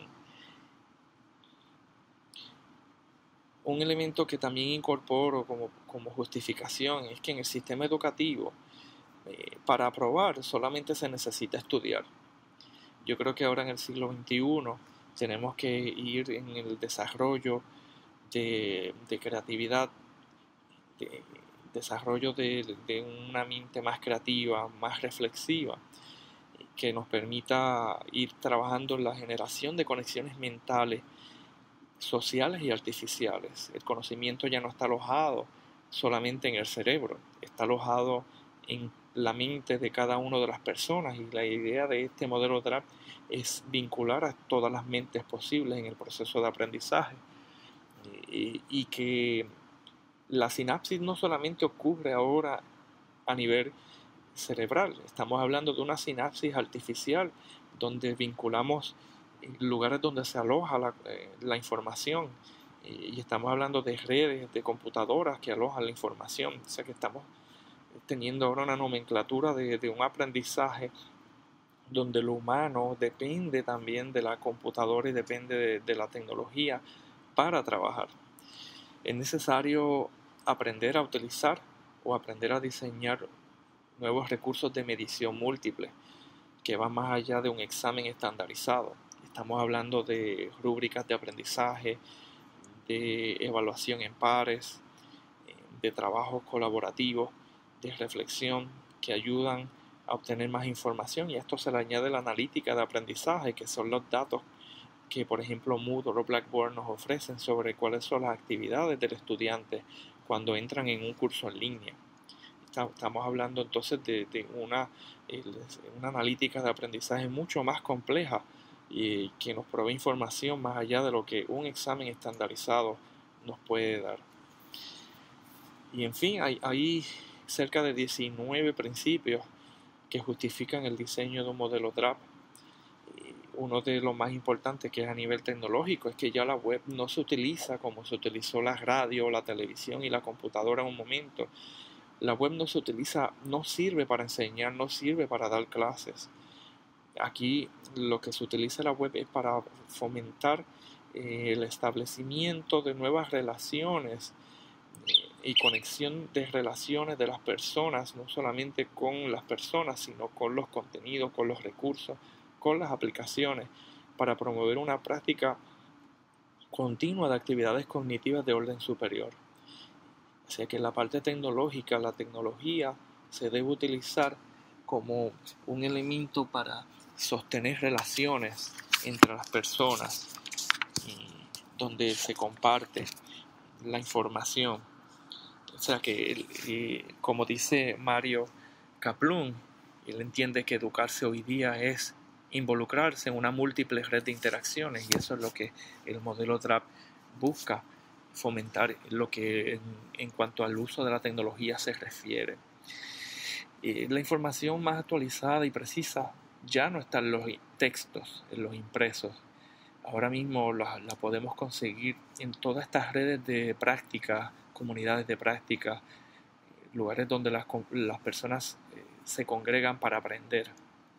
Un elemento que también incorporo como justificación es que en el sistema educativo, para aprobar solamente se necesita estudiar. Yo creo que ahora en el siglo XXI tenemos que ir en el desarrollo de creatividad, de desarrollo de una mente más creativa, más reflexiva, que nos permita ir trabajando en la generación de conexiones mentales, sociales y artificiales. El conocimiento ya no está alojado solamente en el cerebro, está alojado en la mente de cada una de las personas, y la idea de este modelo DRAP es vincular a todas las mentes posibles en el proceso de aprendizaje, y que la sinapsis no solamente ocurre ahora a nivel cerebral, estamos hablando de una sinapsis artificial donde vinculamos lugares donde se aloja la información, y estamos hablando de redes, de computadoras que alojan la información. O sea que estamos teniendo ahora una nomenclatura de un aprendizaje donde lo humano depende también de la computadora y depende de la tecnología para trabajar. Es necesario aprender a utilizar o aprender a diseñar nuevos recursos de medición múltiple que van más allá de un examen estandarizado. Estamos hablando de rúbricas de aprendizaje, de evaluación en pares, de trabajos colaborativos, de reflexión que ayudan a obtener más información, y a esto se le añade la analítica de aprendizaje, que son los datos que, por ejemplo, Moodle o Blackboard nos ofrecen sobre cuáles son las actividades del estudiante cuando entran en un curso en línea. Estamos hablando entonces de una analítica de aprendizaje mucho más compleja y que nos provee información más allá de lo que un examen estandarizado nos puede dar. Y en fin, hay cerca de 19 principios que justifican el diseño de un modelo DRAP. Uno de los más importantes, que es a nivel tecnológico, es que ya la web no se utiliza como se utilizó la radio, la televisión y la computadora en un momento. La web no se utiliza, no sirve para enseñar, no sirve para dar clases. Aquí lo que se utiliza la web es para fomentar el establecimiento de nuevas relaciones y conexión de relaciones de las personas, no solamente con las personas, sino con los contenidos, con los recursos, con las aplicaciones, para promover una práctica continua de actividades cognitivas de orden superior. O sea que en la parte tecnológica, la tecnología se debe utilizar como un elemento para sostener relaciones entre las personas, donde se comparte la información. O sea que, como dice Mario Kaplun, él entiende que educarse hoy día es involucrarse en una múltiple red de interacciones, y eso es lo que el modelo DRAP busca fomentar, lo que en cuanto al uso de la tecnología se refiere. La información más actualizada y precisa ya no está en los textos, en los impresos. Ahora mismo la podemos conseguir en todas estas redes de práctica, comunidades de práctica, lugares donde las personas se congregan para aprender.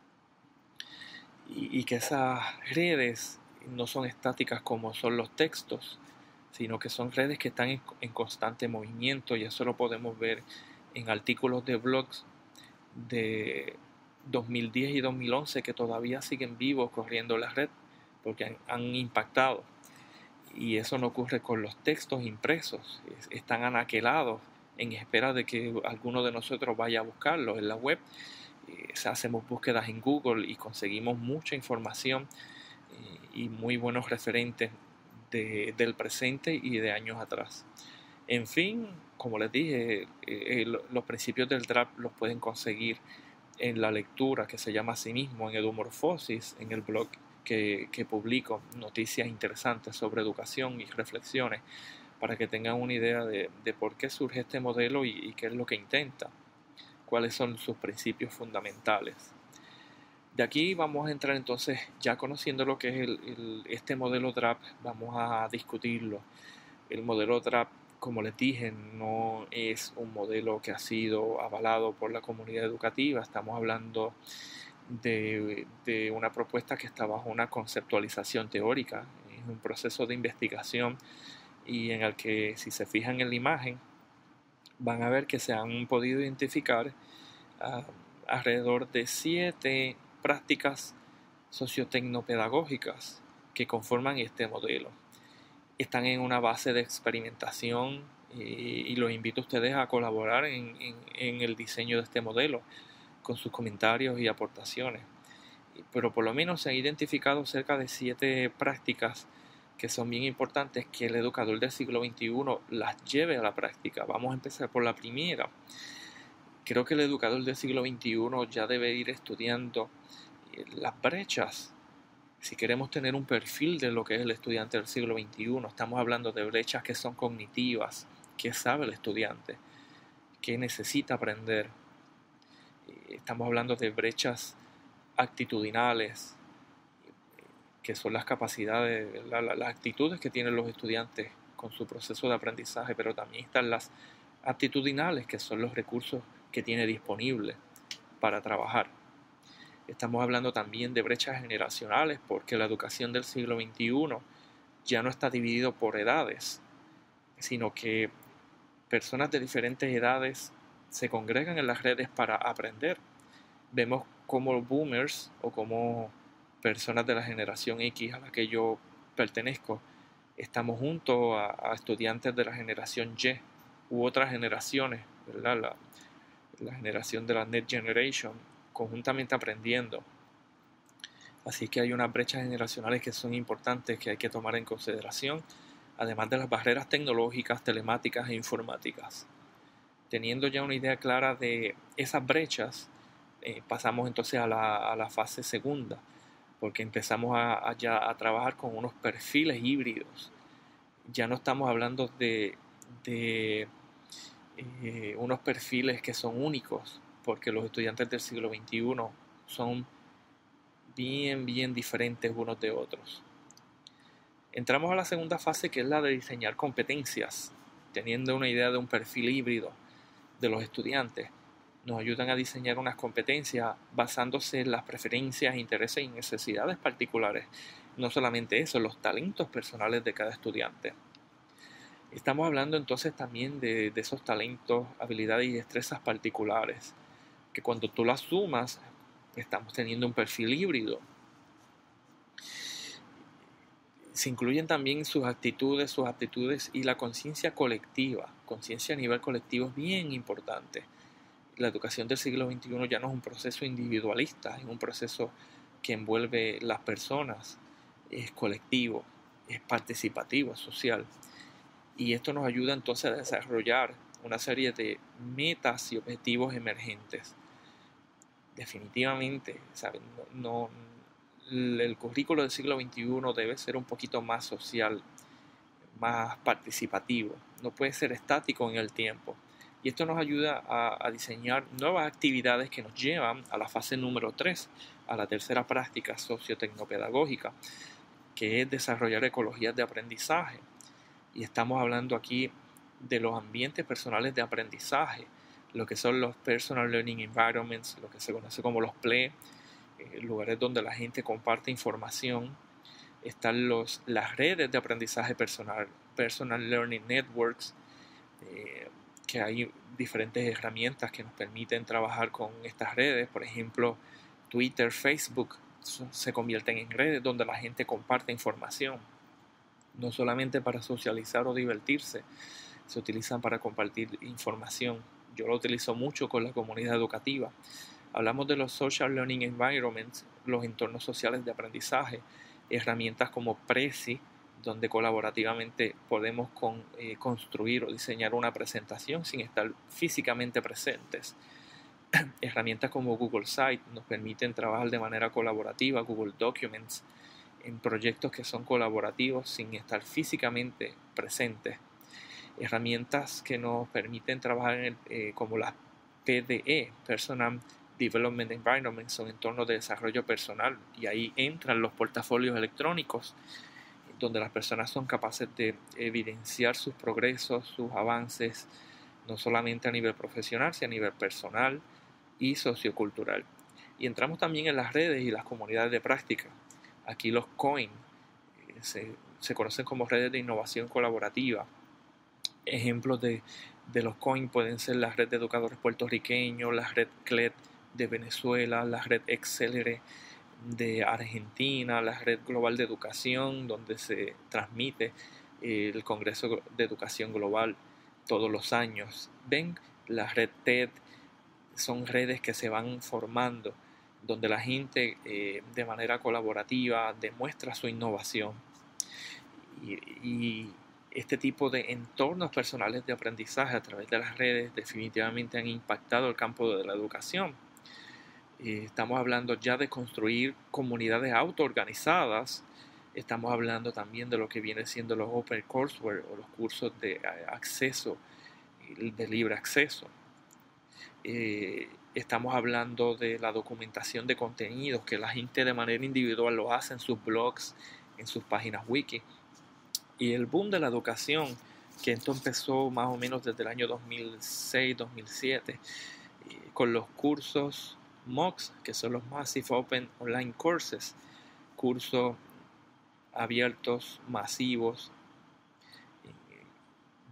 Y que esas redes no son estáticas como son los textos, sino que son redes que están en constante movimiento, y eso lo podemos ver en artículos de blogs de 2010 y 2011 que todavía siguen vivos corriendo la red porque han impactado. Y eso no ocurre con los textos impresos, están anaquelados en espera de que alguno de nosotros vaya a buscarlos en la web. Hacemos búsquedas en Google y conseguimos mucha información y muy buenos referentes del presente y de años atrás. En fin, como les dije, los principios del DRAP los pueden conseguir en la lectura que se llama a sí mismo en Edumorfosis, en el blog que publico noticias interesantes sobre educación y reflexiones, para que tengan una idea de por qué surge este modelo y qué es lo que intenta, cuáles son sus principios fundamentales. De aquí vamos a entrar entonces, ya conociendo lo que es este modelo DRAP, vamos a discutirlo. El modelo DRAP, como les dije, no es un modelo que ha sido avalado por la comunidad educativa. Estamos hablando de una propuesta que está bajo una conceptualización teórica, es un proceso de investigación, y en el que, si se fijan en la imagen, van a ver que se han podido identificar alrededor de 7 prácticas sociotecnopedagógicas que conforman este modelo. Están en una base de experimentación y los invito a ustedes a colaborar en el diseño de este modelo con sus comentarios y aportaciones. Pero por lo menos se han identificado cerca de 7 prácticas que son bien importantes, que el educador del siglo XXI las lleve a la práctica. Vamos a empezar por la primera. Creo que el educador del siglo XXI ya debe ir estudiando las brechas. Si queremos tener un perfil de lo que es el estudiante del siglo XXI, estamos hablando de brechas que son cognitivas, qué sabe el estudiante, qué necesita aprender. Estamos hablando de brechas actitudinales, que son las capacidades, las actitudes que tienen los estudiantes con su proceso de aprendizaje, pero también están las aptitudinales, que son los recursos que tiene disponibles para trabajar. Estamos hablando también de brechas generacionales, porque la educación del siglo XXI ya no está dividido por edades, sino que personas de diferentes edades se congregan en las redes para aprender. Vemos cómo boomers o como personas de la generación X a la que yo pertenezco, estamos junto a estudiantes de la generación Y u otras generaciones, ¿verdad? La generación de la Next Generation, conjuntamente aprendiendo. Así que hay unas brechas generacionales que son importantes, que hay que tomar en consideración, además de las barreras tecnológicas, telemáticas e informáticas. Teniendo ya una idea clara de esas brechas, pasamos entonces a la fase segunda, porque empezamos ya a trabajar con unos perfiles híbridos. Ya no estamos hablando de unos perfiles que son únicos, porque los estudiantes del siglo XXI son bien diferentes unos de otros. Entramos a la segunda fase, que es la de diseñar competencias, teniendo una idea de un perfil híbrido de los estudiantes. Nos ayudan a diseñar unas competencias basándose en las preferencias, intereses y necesidades particulares. No solamente eso, los talentos personales de cada estudiante. Estamos hablando entonces también de esos talentos, habilidades y destrezas particulares, que cuando tú las sumas, estamos teniendo un perfil híbrido. Se incluyen también sus aptitudes y la conciencia colectiva. Conciencia a nivel colectivo es bien importante. La educación del siglo XXI ya no es un proceso individualista, es un proceso que envuelve las personas, es colectivo, es participativo, es social. Y esto nos ayuda entonces a desarrollar una serie de metas y objetivos emergentes. Definitivamente, ¿saben? El currículo del siglo XXI debe ser un poquito más social, más participativo, no puede ser estático en el tiempo. Y esto nos ayuda a diseñar nuevas actividades que nos llevan a la fase número 3, a la tercera práctica sociotecnopedagógica, que es desarrollar ecologías de aprendizaje. Y estamos hablando aquí de los ambientes personales de aprendizaje, lo que son los Personal Learning Environments, lo que se conoce como los PLE, lugares donde la gente comparte información. Están las redes de aprendizaje personal, Personal Learning Networks, que hay diferentes herramientas que nos permiten trabajar con estas redes. Por ejemplo, Twitter, Facebook se convierten en redes donde la gente comparte información, no solamente para socializar o divertirse, se utilizan para compartir información. Yo lo utilizo mucho con la comunidad educativa. Hablamos de los Social Learning Environments, los entornos sociales de aprendizaje, herramientas como Prezi, donde colaborativamente podemos construir o diseñar una presentación sin estar físicamente presentes. Herramientas como Google Site nos permiten trabajar de manera colaborativa, Google Documents, en proyectos que son colaborativos sin estar físicamente presentes. Herramientas que nos permiten trabajar como las PDE, Personal Development Environment, son entornos de desarrollo personal, y ahí entran los portafolios electrónicos, donde las personas son capaces de evidenciar sus progresos, sus avances, no solamente a nivel profesional, sino a nivel personal y sociocultural. Y entramos también en las redes y las comunidades de práctica. Aquí los COIN se conocen como redes de innovación colaborativa. Ejemplos de los COIN pueden ser la Red de Educadores Puertorriqueños, la Red CLED de Venezuela, la Red Accelere de Argentina, la Red Global de Educación, donde se transmite el Congreso de Educación Global todos los años. Ven, la Red TED, son redes que se van formando, donde la gente de manera colaborativa demuestra su innovación. Y este tipo de entornos personales de aprendizaje a través de las redes definitivamente han impactado el campo de la educación. Estamos hablando ya de construir comunidades autoorganizadas. Estamos hablando también de lo que viene siendo los Open Courseware o los cursos de acceso, de libre acceso. Estamos hablando de la documentación de contenidos que la gente de manera individual lo hace en sus blogs, en sus páginas wiki. Y el boom de la educación, que esto empezó más o menos desde el año 2006-2007, con los cursos MOOCs, que son los Massive Open Online Courses, cursos abiertos, masivos,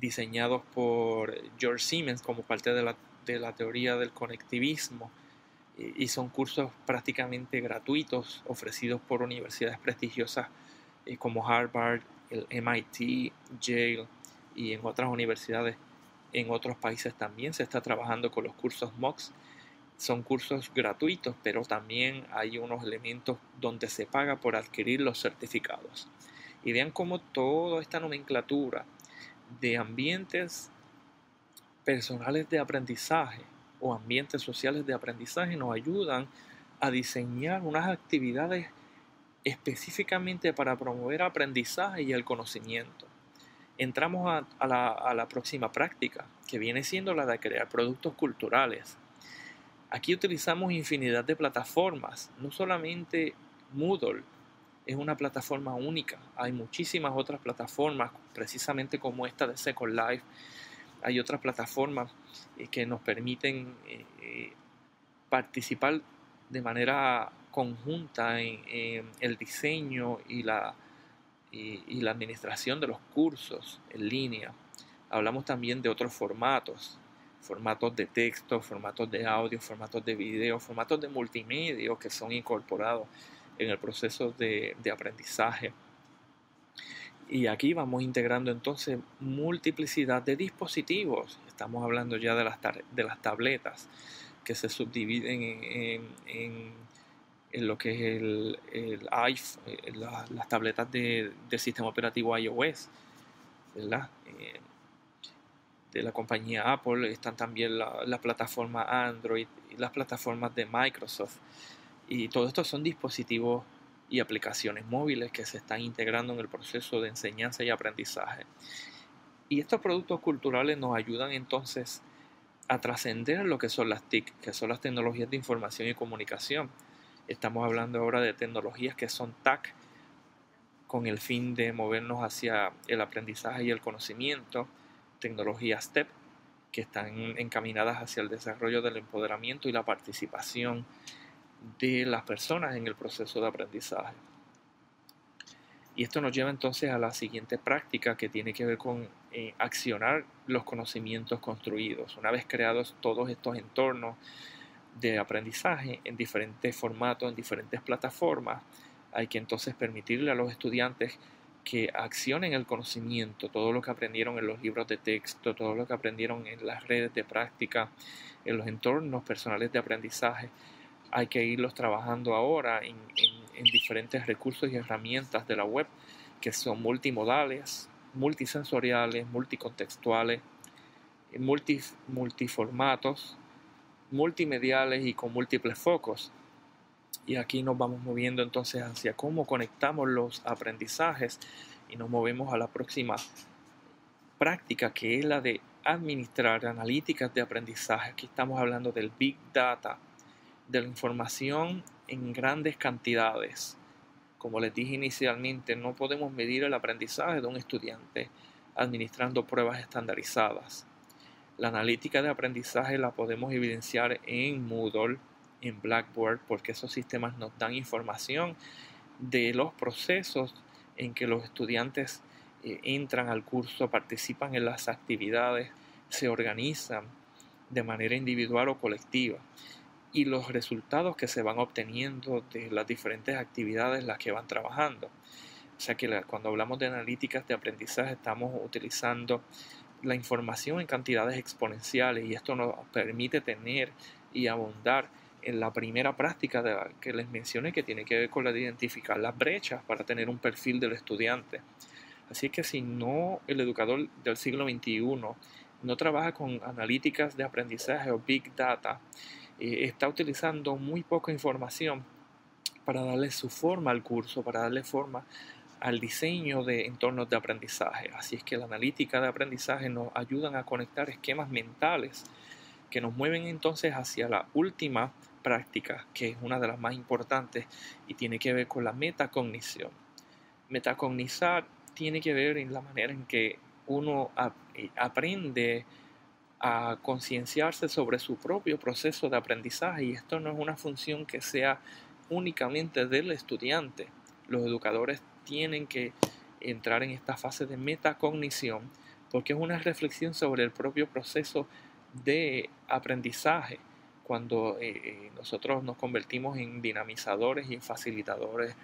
diseñados por George Siemens como parte de la teoría del conectivismo, y son cursos prácticamente gratuitos ofrecidos por universidades prestigiosas como Harvard, el MIT, Yale y en otras universidades en otros países también se está trabajando con los cursos MOOCs. Son cursos gratuitos, pero también hay unos elementos donde se paga por adquirir los certificados. Y vean cómo toda esta nomenclatura de ambientes personales de aprendizaje o ambientes sociales de aprendizaje nos ayudan a diseñar unas actividades específicamente para promover aprendizaje y el conocimiento. Entramos a la próxima práctica, que viene siendo la de crear productos culturales. Aquí utilizamos infinidad de plataformas, no solamente Moodle es una plataforma única, hay muchísimas otras plataformas, precisamente como esta de Second Life. Hay otras plataformas que nos permiten participar de manera conjunta en el diseño y la administración de los cursos en línea. Hablamos también de otros formatos de texto, formatos de audio, formatos de video, formatos de multimedia que son incorporados en el proceso de aprendizaje. Y aquí vamos integrando entonces multiplicidad de dispositivos. Estamos hablando ya de las tabletas que se subdividen en lo que es el iPhone, las tabletas de sistema operativo iOS, ¿verdad? De la compañía Apple están también la plataforma Android y las plataformas de Microsoft. Y todo esto son dispositivos y aplicaciones móviles que se están integrando en el proceso de enseñanza y aprendizaje. Y estos productos culturales nos ayudan entonces a trascender lo que son las TIC, que son las tecnologías de información y comunicación. Estamos hablando ahora de tecnologías que son TAC, con el fin de movernos hacia el aprendizaje y el conocimiento, tecnologías STEP, que están encaminadas hacia el desarrollo del empoderamiento y la participación de las personas en el proceso de aprendizaje. Y esto nos lleva entonces a la siguiente práctica, que tiene que ver con accionar los conocimientos construidos. Una vez creados todos estos entornos de aprendizaje en diferentes formatos, en diferentes plataformas, hay que entonces permitirle a los estudiantes que accionen el conocimiento, todo lo que aprendieron en los libros de texto, todo lo que aprendieron en las redes de práctica, en los entornos personales de aprendizaje. Hay que irlos trabajando ahora en diferentes recursos y herramientas de la web que son multimodales, multisensoriales, multicontextuales, multiformatos, multimediales y con múltiples focos. Y aquí nos vamos moviendo entonces hacia cómo conectamos los aprendizajes y nos movemos a la próxima práctica, que es la de administrar analíticas de aprendizaje. Aquí estamos hablando del Big Data, de la información en grandes cantidades. Como les dije inicialmente, no podemos medir el aprendizaje de un estudiante administrando pruebas estandarizadas. La analítica de aprendizaje la podemos evidenciar en Moodle, en Blackboard, porque esos sistemas nos dan información de los procesos en que los estudiantes entran al curso, participan en las actividades, se organizan de manera individual o colectiva, y los resultados que se van obteniendo de las diferentes actividades en las que van trabajando. O sea que cuando hablamos de analíticas de aprendizaje estamos utilizando la información en cantidades exponenciales, y esto nos permite tener y abundar en la primera práctica que les mencioné, que tiene que ver con la de identificar las brechas para tener un perfil del estudiante. Así que si no, el educador del siglo XXI no trabaja con analíticas de aprendizaje o Big Data, está utilizando muy poca información para darle su forma al curso, para darle forma al diseño de entornos de aprendizaje. Así es que la analítica de aprendizaje nos ayudan a conectar esquemas mentales que nos mueven entonces hacia la última práctica, que es una de las más importantes y tiene que ver con la metacognición. Metacognizar tiene que ver en la manera en que uno aprende a concienciarse sobre su propio proceso de aprendizaje, y esto no es una función que sea únicamente del estudiante. Los educadores tienen que entrar en esta fase de metacognición porque es una reflexión sobre el propio proceso de aprendizaje cuando nosotros nos convertimos en dinamizadores y facilitadores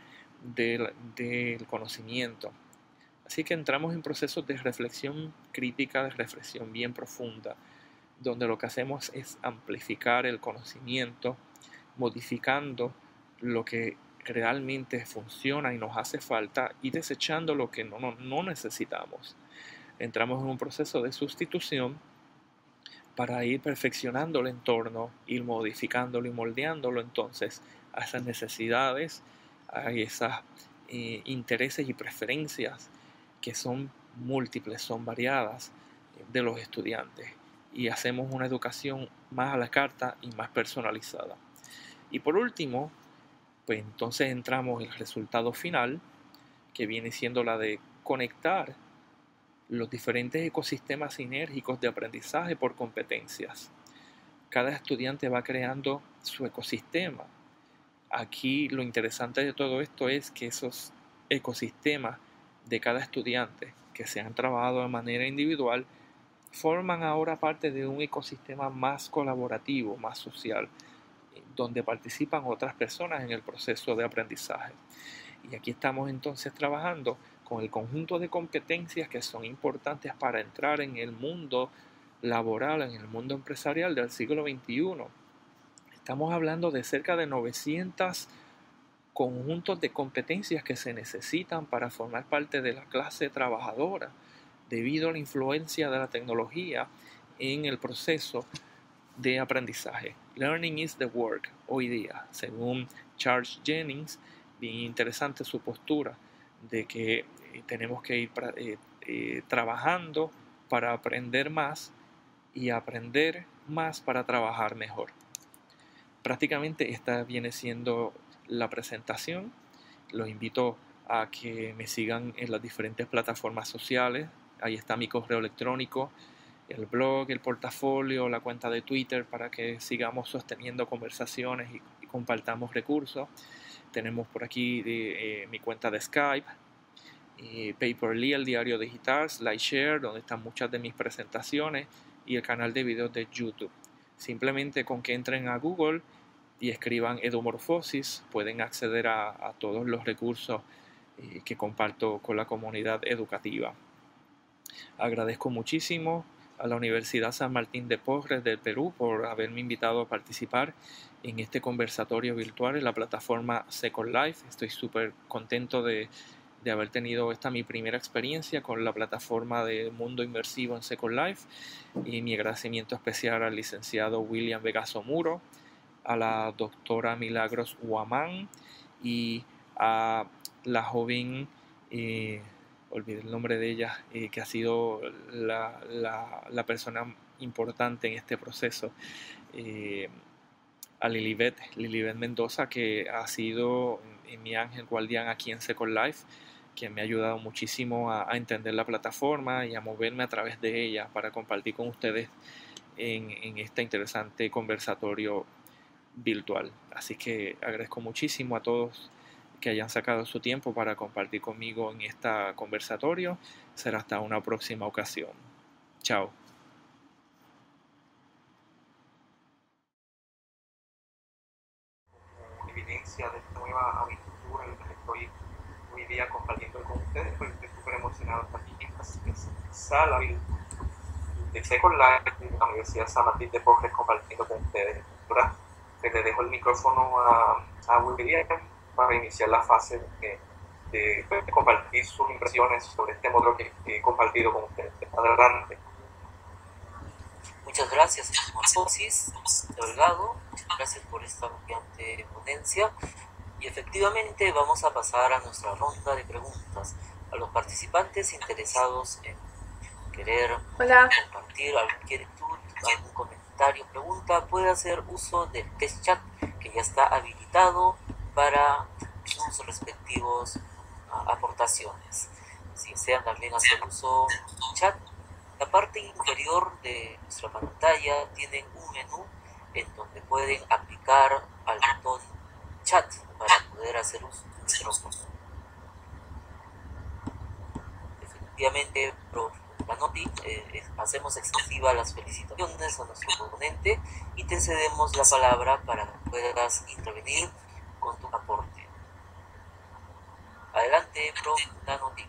del conocimiento. Así que entramos en procesos de reflexión crítica, de reflexión bien profunda, donde lo que hacemos es amplificar el conocimiento, modificando lo que realmente funciona y nos hace falta y desechando lo que no necesitamos. Entramos en un proceso de sustitución para ir perfeccionando el entorno, ir modificándolo y moldeándolo entonces a esas necesidades, a esos intereses y preferencias que son múltiples, son variadas de los estudiantes, y hacemos una educación más a la carta y más personalizada. Y por último, pues entonces entramos en el resultado final, que viene siendo la de conectar los diferentes ecosistemas sinérgicos de aprendizaje por competencias. Cada estudiante va creando su ecosistema. Aquí lo interesante de todo esto es que esos ecosistemas de cada estudiante que se han trabajado de manera individual forman ahora parte de un ecosistema más colaborativo, más social, donde participan otras personas en el proceso de aprendizaje. Y aquí estamos entonces trabajando con el conjunto de competencias que son importantes para entrar en el mundo laboral, en el mundo empresarial del siglo XXI. Estamos hablando de cerca de 900 conjuntos de competencias que se necesitan para formar parte de la clase trabajadora, debido a la influencia de la tecnología en el proceso de aprendizaje. Learning is the work hoy día, según Charles Jennings. Bien interesante su postura de que tenemos que ir trabajando para aprender más y aprender más para trabajar mejor. Prácticamente esta viene siendo la presentación. Los invito a que me sigan en las diferentes plataformas sociales. Ahí está mi correo electrónico, el blog, el portafolio, la cuenta de Twitter, para que sigamos sosteniendo conversaciones y compartamos recursos. Tenemos por aquí mi cuenta de Skype, Paper.ly, el diario digital, SlideShare, donde están muchas de mis presentaciones, y el canal de videos de YouTube. Simplemente con que entren a Google y escriban Edumorfosis, pueden acceder a todos los recursos que comparto con la comunidad educativa. Agradezco muchísimo a la Universidad San Martín de Porres del Perú por haberme invitado a participar en este conversatorio virtual en la plataforma Second Life. Estoy súper contento de haber tenido esta mi primera experiencia con la plataforma de Mundo Inmersivo en Second Life, y mi agradecimiento especial al licenciado William Vegaso Muro, a la doctora Milagros Huamán y a la joven, olvidé el nombre de ella, que ha sido la persona importante en este proceso, a Lilibet Mendoza, que ha sido mi ángel guardián aquí en Second Life, que me ha ayudado muchísimo a entender la plataforma y a moverme a través de ella para compartir con ustedes en este interesante conversatorio virtual. Así que agradezco muchísimo a todos que hayan sacado su tiempo para compartir conmigo en este conversatorio. Será hasta una próxima ocasión. Chao. Evidencia de esta nueva aventura en la que estoy hoy día compartiendo con ustedes, pues estoy súper emocionado aquí en esta sala de Second Life de la Universidad San Martín de Porres, compartiendo con ustedes. Ahora le dejo el micrófono a William para iniciar la fase de compartir sus impresiones sobre este módulo que he compartido con ustedes. Adelante. Muchas gracias, Edumorfosis Delgado. Muchas gracias por esta brillante ponencia. Y efectivamente vamos a pasar a nuestra ronda de preguntas. A los participantes interesados en querer compartir alguna inquietud, algún comentario, pregunta, puede hacer uso del test chat que ya está habilitado para sus respectivos aportaciones. Si desean también hacer uso del chat, la parte inferior de nuestra pantalla tienen un menú en donde pueden aplicar al botón chat para poder hacer uso del micrófono. Efectivamente, Manotti, hacemos extensiva las felicitaciones a nuestro ponente y te cedemos la palabra para que puedas intervenir con tu aporte. Adelante, prof. Manotti.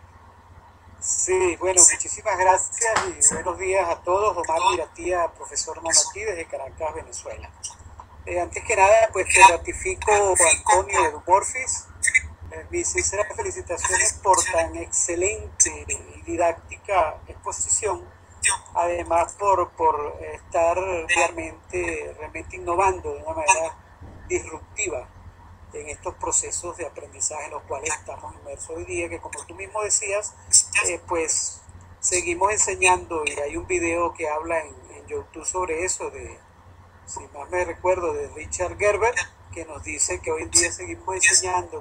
Sí, bueno, muchísimas gracias y buenos días a todos. Omar Miratía, profesor Manotti desde Caracas, Venezuela. Antes que nada, pues te ratifico, Antonio Edumorfis, mis sinceras felicitaciones por tan excelente y didáctica exposición, además por estar realmente innovando de una manera disruptiva en estos procesos de aprendizaje en los cuales estamos inmersos hoy día, que como tú mismo decías, pues seguimos enseñando, y hay un video que habla en YouTube sobre eso, si más me recuerdo, de Richard Gerber, que nos dice que hoy en día seguimos enseñando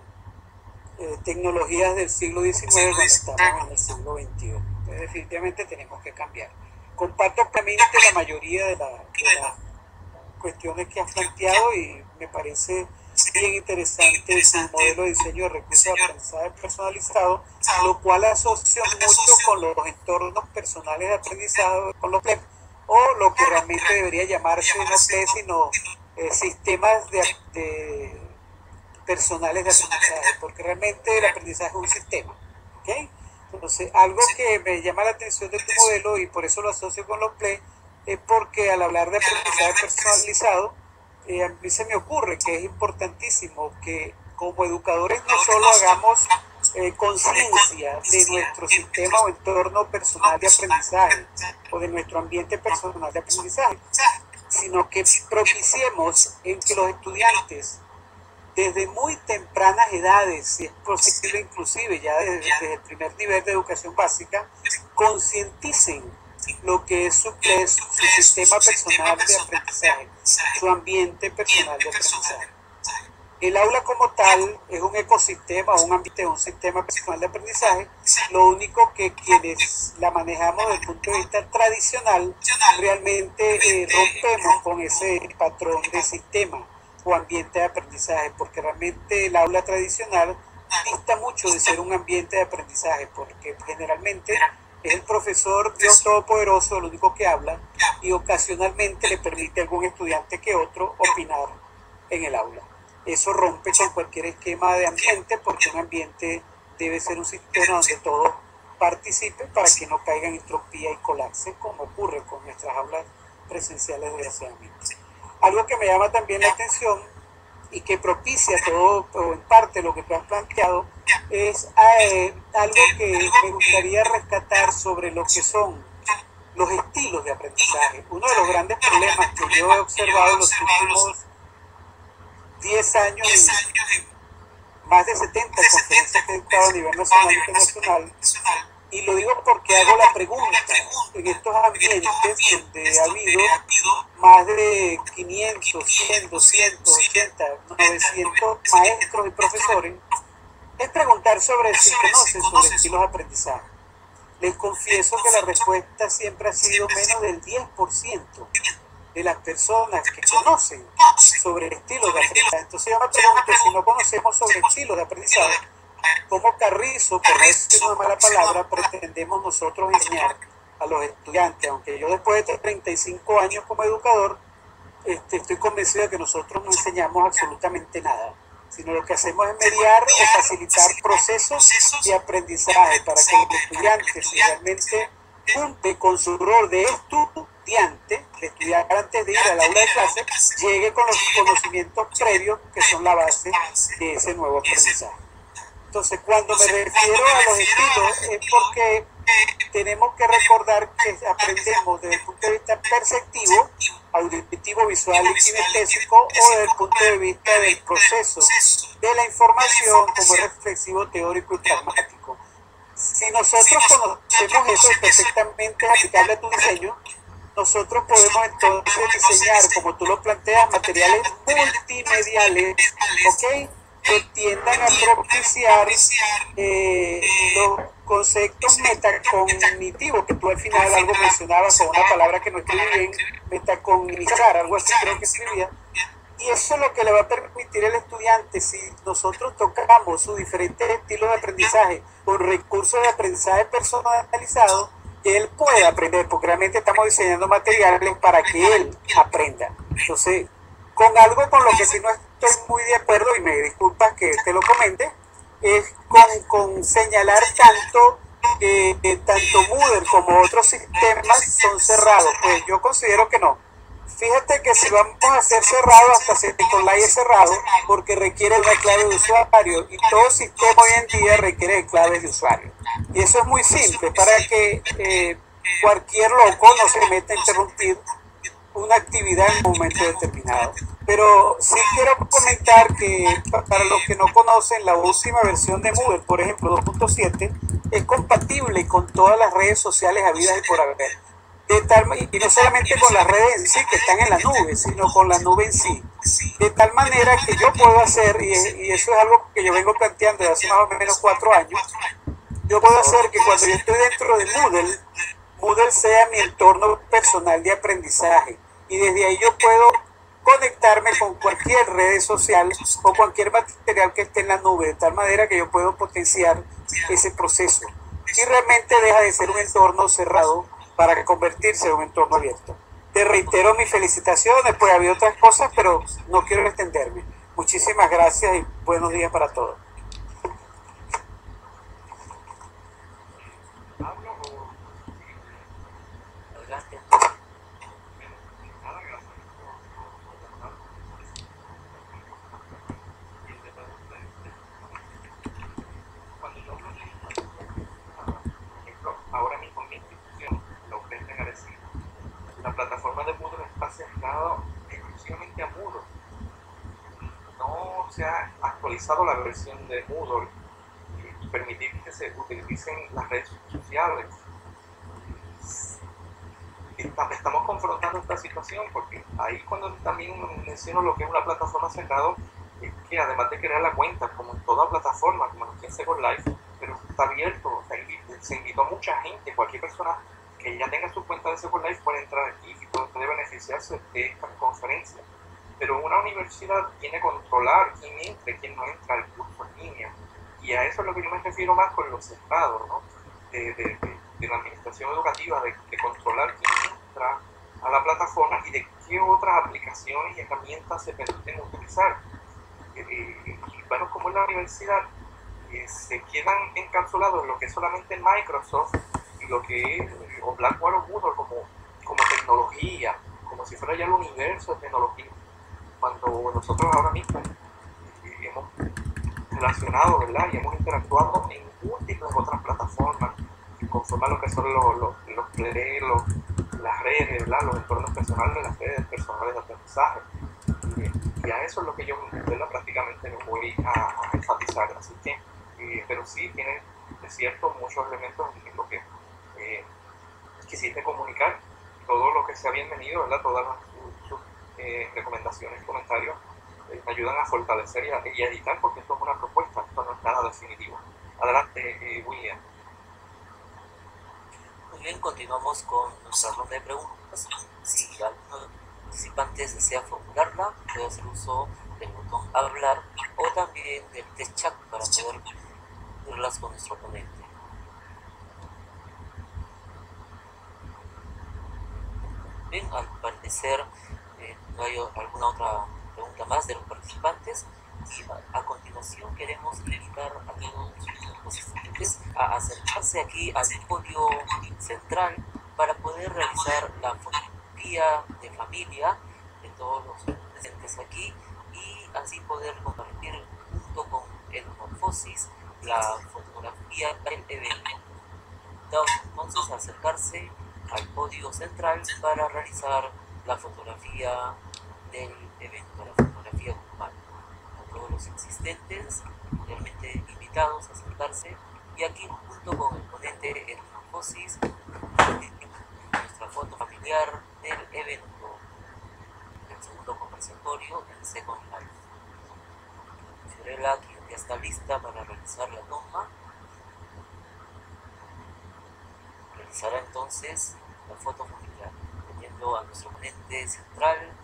con tecnologías del siglo XIX cuando estamos en el siglo XXI. Entonces definitivamente tenemos que cambiar. Comparto plenamente la mayoría de las cuestiones que has planteado y me parece bien interesante su modelo de diseño de recursos de aprendizaje personalizado, lo cual asocio mucho con los entornos personales de aprendizaje, con los PLEP, o lo que realmente debería llamarse no PLEP, sino sistemas de personales de aprendizaje, porque realmente el aprendizaje es un sistema, ¿okay? Entonces, algo que me llama la atención de tu modelo, y por eso lo asocio con los PLEP, es porque al hablar de aprendizaje personalizado, a mí se me ocurre que es importantísimo que como educadores no solo hagamos conciencia de nuestro sistema o entorno personal de aprendizaje o de nuestro ambiente personal de aprendizaje, sino que propiciemos en que los estudiantes desde muy tempranas edades, si es posible inclusive ya desde el primer nivel de educación básica, concienticen lo que es su sistema personal de aprendizaje, su ambiente personal de aprendizaje. El aula como tal es un ecosistema, un ambiente, un sistema personal de aprendizaje. Lo único que quienes la manejamos desde el punto de vista tradicional, realmente rompemos con ese patrón de sistema o ambiente de aprendizaje, porque realmente el aula tradicional dista mucho de ser un ambiente de aprendizaje, porque generalmente es el profesor Dios Todopoderoso el único que habla y ocasionalmente le permite a algún estudiante que otro opinar en el aula. Eso rompe con cualquier esquema de ambiente, porque un ambiente debe ser un sistema donde todos participen para que no caiga en entropía y colapse, como ocurre con nuestras aulas presenciales desgraciadamente. Algo que me llama también la atención y que propicia todo, o en parte lo que tú has planteado, es algo que me gustaría rescatar sobre lo que son los estilos de aprendizaje. Uno de los grandes problemas que yo he observado en los últimos 10 años en más de 70 conferencias que he dictado a nivel nacional e internacional, y lo digo porque hago la pregunta, en estos ambientes donde ha habido más de 500, 100, 200, 80, 900 maestros y profesores, es preguntar sobre si conocen sobre estilos de aprendizaje. Les confieso que la respuesta siempre ha sido menos del 10% de las personas que conocen sobre estilos de aprendizaje. Entonces yo me pregunto, si no conocemos sobre estilos de aprendizaje, ¿cómo carrizo, por no decir una mala palabra, pretendemos nosotros enseñar a los estudiantes? Aunque yo después de 35 años como educador, estoy convencido de que nosotros no enseñamos absolutamente nada, sino lo que hacemos es mediar o facilitar procesos de aprendizaje para que el estudiante, si realmente cumple con su rol de estudiante, de estudiar antes de ir al aula de clase, llegue con los conocimientos previos que son la base de ese nuevo aprendizaje. Entonces, cuando me refiero a los estilos, es porque tenemos que recordar que aprendemos desde el punto de vista perceptivo, auditivo, visual y kinestésico, o desde el punto de vista del proceso de la información como reflexivo, teórico y pragmático. Si nosotros conocemos eso perfectamente aplicable a tu diseño, nosotros podemos entonces diseñar, como tú lo planteas, materiales multimediales, ¿ok?, que tiendan a propiciar los conceptos metacognitivos, que tú al final algo mencionabas con una palabra que no escribí bien, metacognizar, algo así creo que escribía, y eso es lo que le va a permitir al estudiante, si nosotros tocamos sus diferentes estilos de aprendizaje con recursos de aprendizaje personalizado, que él pueda aprender, porque realmente estamos diseñando materiales para que él aprenda. Entonces, con algo con lo que sí no estoy muy de acuerdo, y me disculpas que te lo comente, es con señalar tanto que tanto Moodle como otros sistemas son cerrados. Pues yo considero que no. Fíjate que si vamos a ser cerrados, hasta Second Life es cerrado porque requiere una clave de usuario, y todo sistema hoy en día requiere claves de usuario. Y eso es muy simple para que cualquier loco no se meta a interrumpir una actividad en un momento determinado. Pero sí quiero comentar que para los que no conocen, la última versión de Moodle, por ejemplo 2.7, es compatible con todas las redes sociales habidas y por haber. Y no solamente con las redes en sí que están en la nube, sino con la nube en sí. De tal manera que yo puedo hacer, y eso es algo que yo vengo planteando desde hace más o menos 4 años, yo puedo hacer que cuando yo estoy dentro de Moodle sea mi entorno personal de aprendizaje, y desde ahí yo puedo conectarme con cualquier red social o cualquier material que esté en la nube, de tal manera que yo puedo potenciar ese proceso y realmente deja de ser un entorno cerrado para convertirse en un entorno abierto. Te reitero mis felicitaciones, pues había otras cosas, pero no quiero extenderme. Muchísimas gracias y buenos días para todos. Ahora mismo en mi institución lo ofrecen a decir, la plataforma de Moodle está centrada exclusivamente a Moodle. No se ha actualizado la versión de Moodle y permitir que se utilicen las redes sociales. Estamos confrontando esta situación porque ahí cuando también menciono lo que es una plataforma cerrada, es que además de crear la cuenta, como en toda plataforma, como en Second Life, pero está abierto, se invitó a mucha gente, cualquier persona que ya tenga su cuenta de Second Life puede entrar aquí y puede beneficiarse de esta conferencia. Pero una universidad tiene que controlar quién entra y quién no entra al curso en línea, y a eso es lo que yo me refiero más con los cerrados, ¿no? De la administración educativa, de controlar quién entra a la plataforma y de qué otras aplicaciones y herramientas se permiten utilizar. Y bueno, como en la universidad se quedan encapsulados en lo que es solamente Microsoft y lo que es o Blackboard o Moodle como tecnología, como si fuera ya el universo de tecnología, cuando nosotros ahora mismo hemos relacionado, ¿verdad? Y hemos interactuado en múltiples otras plataformas que conforman lo que son los players, las redes, ¿verdad? Los entornos personales, las redes personales de aprendizaje. Y a eso es lo que yo, ¿verdad? Prácticamente me voy a enfatizar. Así que, pero sí tiene, de cierto, muchos elementos en lo que quisiste comunicar, todo lo que sea bienvenido, ¿verdad? Todas sus recomendaciones, comentarios me ayudan a fortalecer y a editar, porque esto es una propuesta, esto no es nada definitivo. Adelante, William. Muy bien, continuamos con nuestra ronda de preguntas. Si alguno participantes desea formularla, puede hacer uso del botón hablar o también del test chat para poder verlas con nuestro ponente. Bien, al parecer no hay alguna otra pregunta más de los participantes, y a continuación queremos invitar a todos los estudiantes a acercarse aquí al podio central para poder realizar la fotografía de familia de todos los presentes aquí y así poder compartir junto con Edmorfosis la fotografía del evento. Entonces acercarse al podio central para realizar la fotografía del evento, la fotografía grupal. A todos los existentes, realmente invitados a acercarse, y aquí junto con el ponente Edmorfosis, nuestra foto familiar del evento, del segundo conversatorio en Second Life. Fiorella, quien ya está lista para realizar la toma, realizará entonces la foto familiar, teniendo a nuestro ponente central,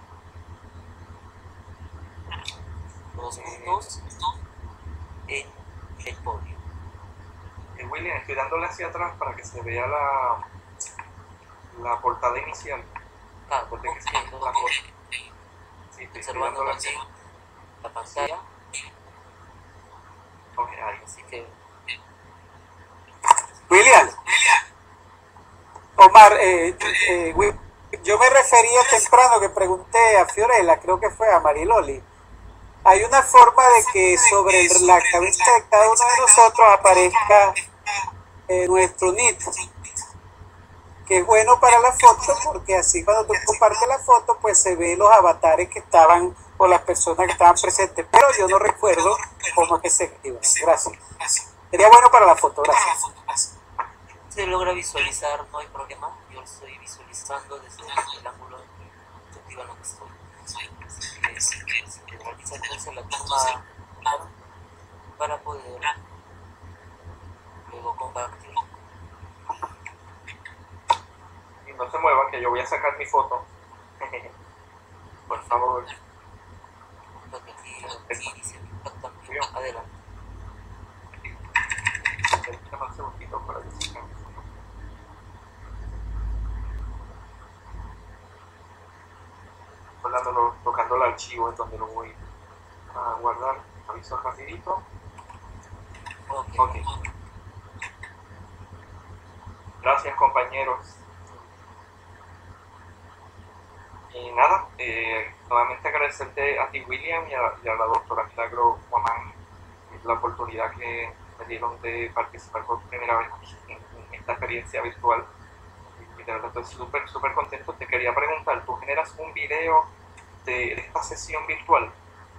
todos juntos en el podio. William, estoy dándole hacia atrás para que se vea la portada inicial. Porque que se la sí, observando también la pantalla. Ok, ahí. Así que... William. Omar, yo me refería temprano que pregunté a Fiorella, creo que fue a Mariloli. Hay una forma de que sobre la cabeza de cada uno de nosotros aparezca nuestro NIT, que es bueno para la foto, porque así cuando tú compartes la foto, pues se ve los avatares que estaban o las personas que estaban presentes, pero yo no recuerdo cómo es que se activa. Gracias. Sería bueno para la foto, gracias. Se logra visualizar, no hay problema. Yo lo estoy visualizando desde el ángulo de perspectiva en lo que estoy. Así que se realiza entonces la toma para poder luego compartir. Y no se muevan, que yo voy a sacar mi foto. Por favor. Aquí dice también. Adelante. Un segundito para que se cambie. Tocando el archivo en donde lo voy a guardar. Aviso rapidito. Ok. Gracias, compañeros. Y nada, nuevamente agradecerte a ti, William, y a la doctora Milagro Guamán la oportunidad que me dieron de participar por primera vez en esta experiencia virtual. Y de verdad estoy súper contento. Te quería preguntar, ¿tú generas un video de esta sesión virtual?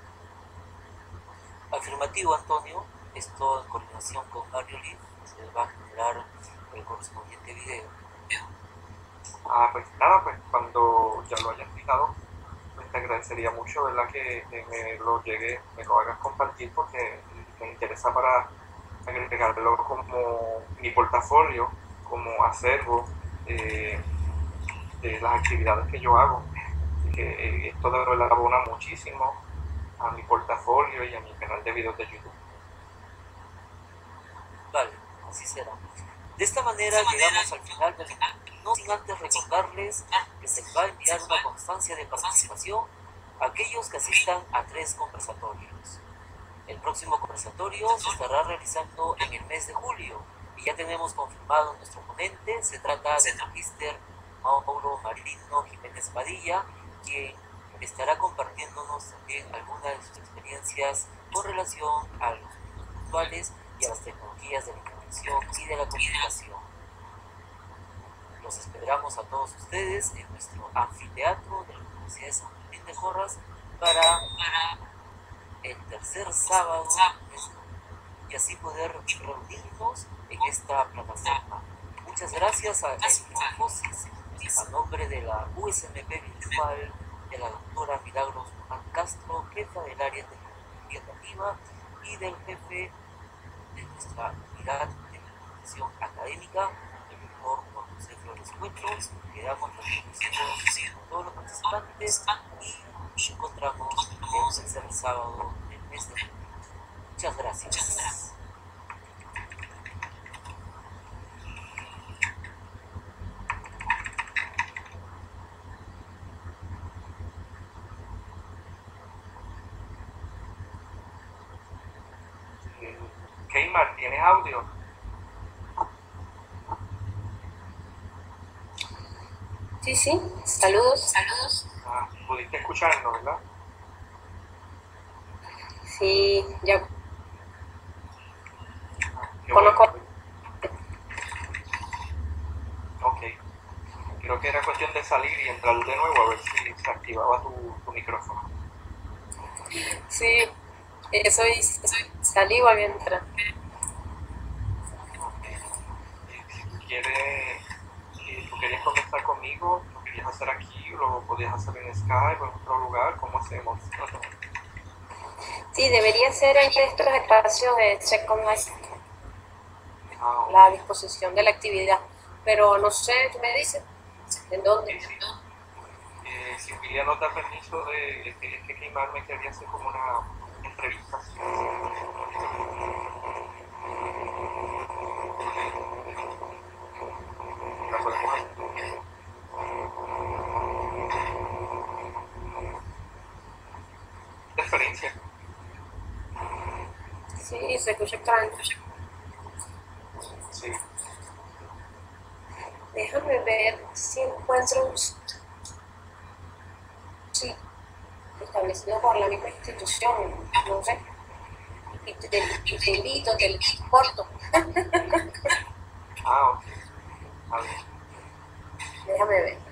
Afirmativo, Antonio. Esto en coordinación con Mario Lee se va a generar el correspondiente video. Pues nada, pues cuando ya lo hayas fijado, pues te agradecería mucho, ¿verdad? Que me lo hagas compartir, porque me interesa para agregarlo como mi portafolio, como acervo de las actividades que yo hago. Que esto de verdad abona muchísimo a mi portafolio y a mi canal de videos de YouTube. Vale, así será. De esta manera llegamos al final del video, no sin antes recordarles que se va a enviar una constancia de participación a aquellos que asistan a 3 conversatorios. El próximo conversatorio se estará realizando en el mes de julio y ya tenemos confirmado nuestro ponente. Se trata del magíster Mauro Marino Jiménez Padilla, quien estará compartiéndonos también algunas de sus experiencias con relación a los medios virtuales y a las tecnologías de la información y de la comunicación. Los esperamos a todos ustedes en nuestro anfiteatro de la Universidad de San Martín de Porres para el tercer sábado y así poder reunirnos en esta plataforma. Muchas gracias a Enfosis, a nombre de la USMP Virtual, de la doctora Milagros Castro, jefa del área de tecnología educativa, y del jefe de nuestra unidad de comunicación académica, el doctor Juan José Flores Cuetros. Quedamos reconocidos a todos los participantes y nos encontramos el tercer sábado del mes de julio. Muchas gracias. Keymar, ¿tienes audio? Sí, saludos. Pudiste escucharnos, ¿verdad? Sí, ya Qué conozco. bueno. Ok. Creo que era cuestión de salir y entrar de nuevo a ver si se activaba tu micrófono. Sí, salí a entrar. Si tú querías conversar conmigo, lo querías hacer aquí, lo podías hacer en Skype o en otro lugar, ¿cómo hacemos? Sí, debería ser en estos espacios de Second Life Okay. la disposición de la actividad, pero no sé, tú me dices, ¿en dónde? Sí. Si Emilia no da permiso de que Keymar me quería hacer como una entrevista. La podemos hacer. Sí, se escucha extraño. Sí. Déjame ver si encuentro un sitio establecido por la misma institución, no sé. Y te invito, te corto. Ah, ok. A ver. Déjame ver.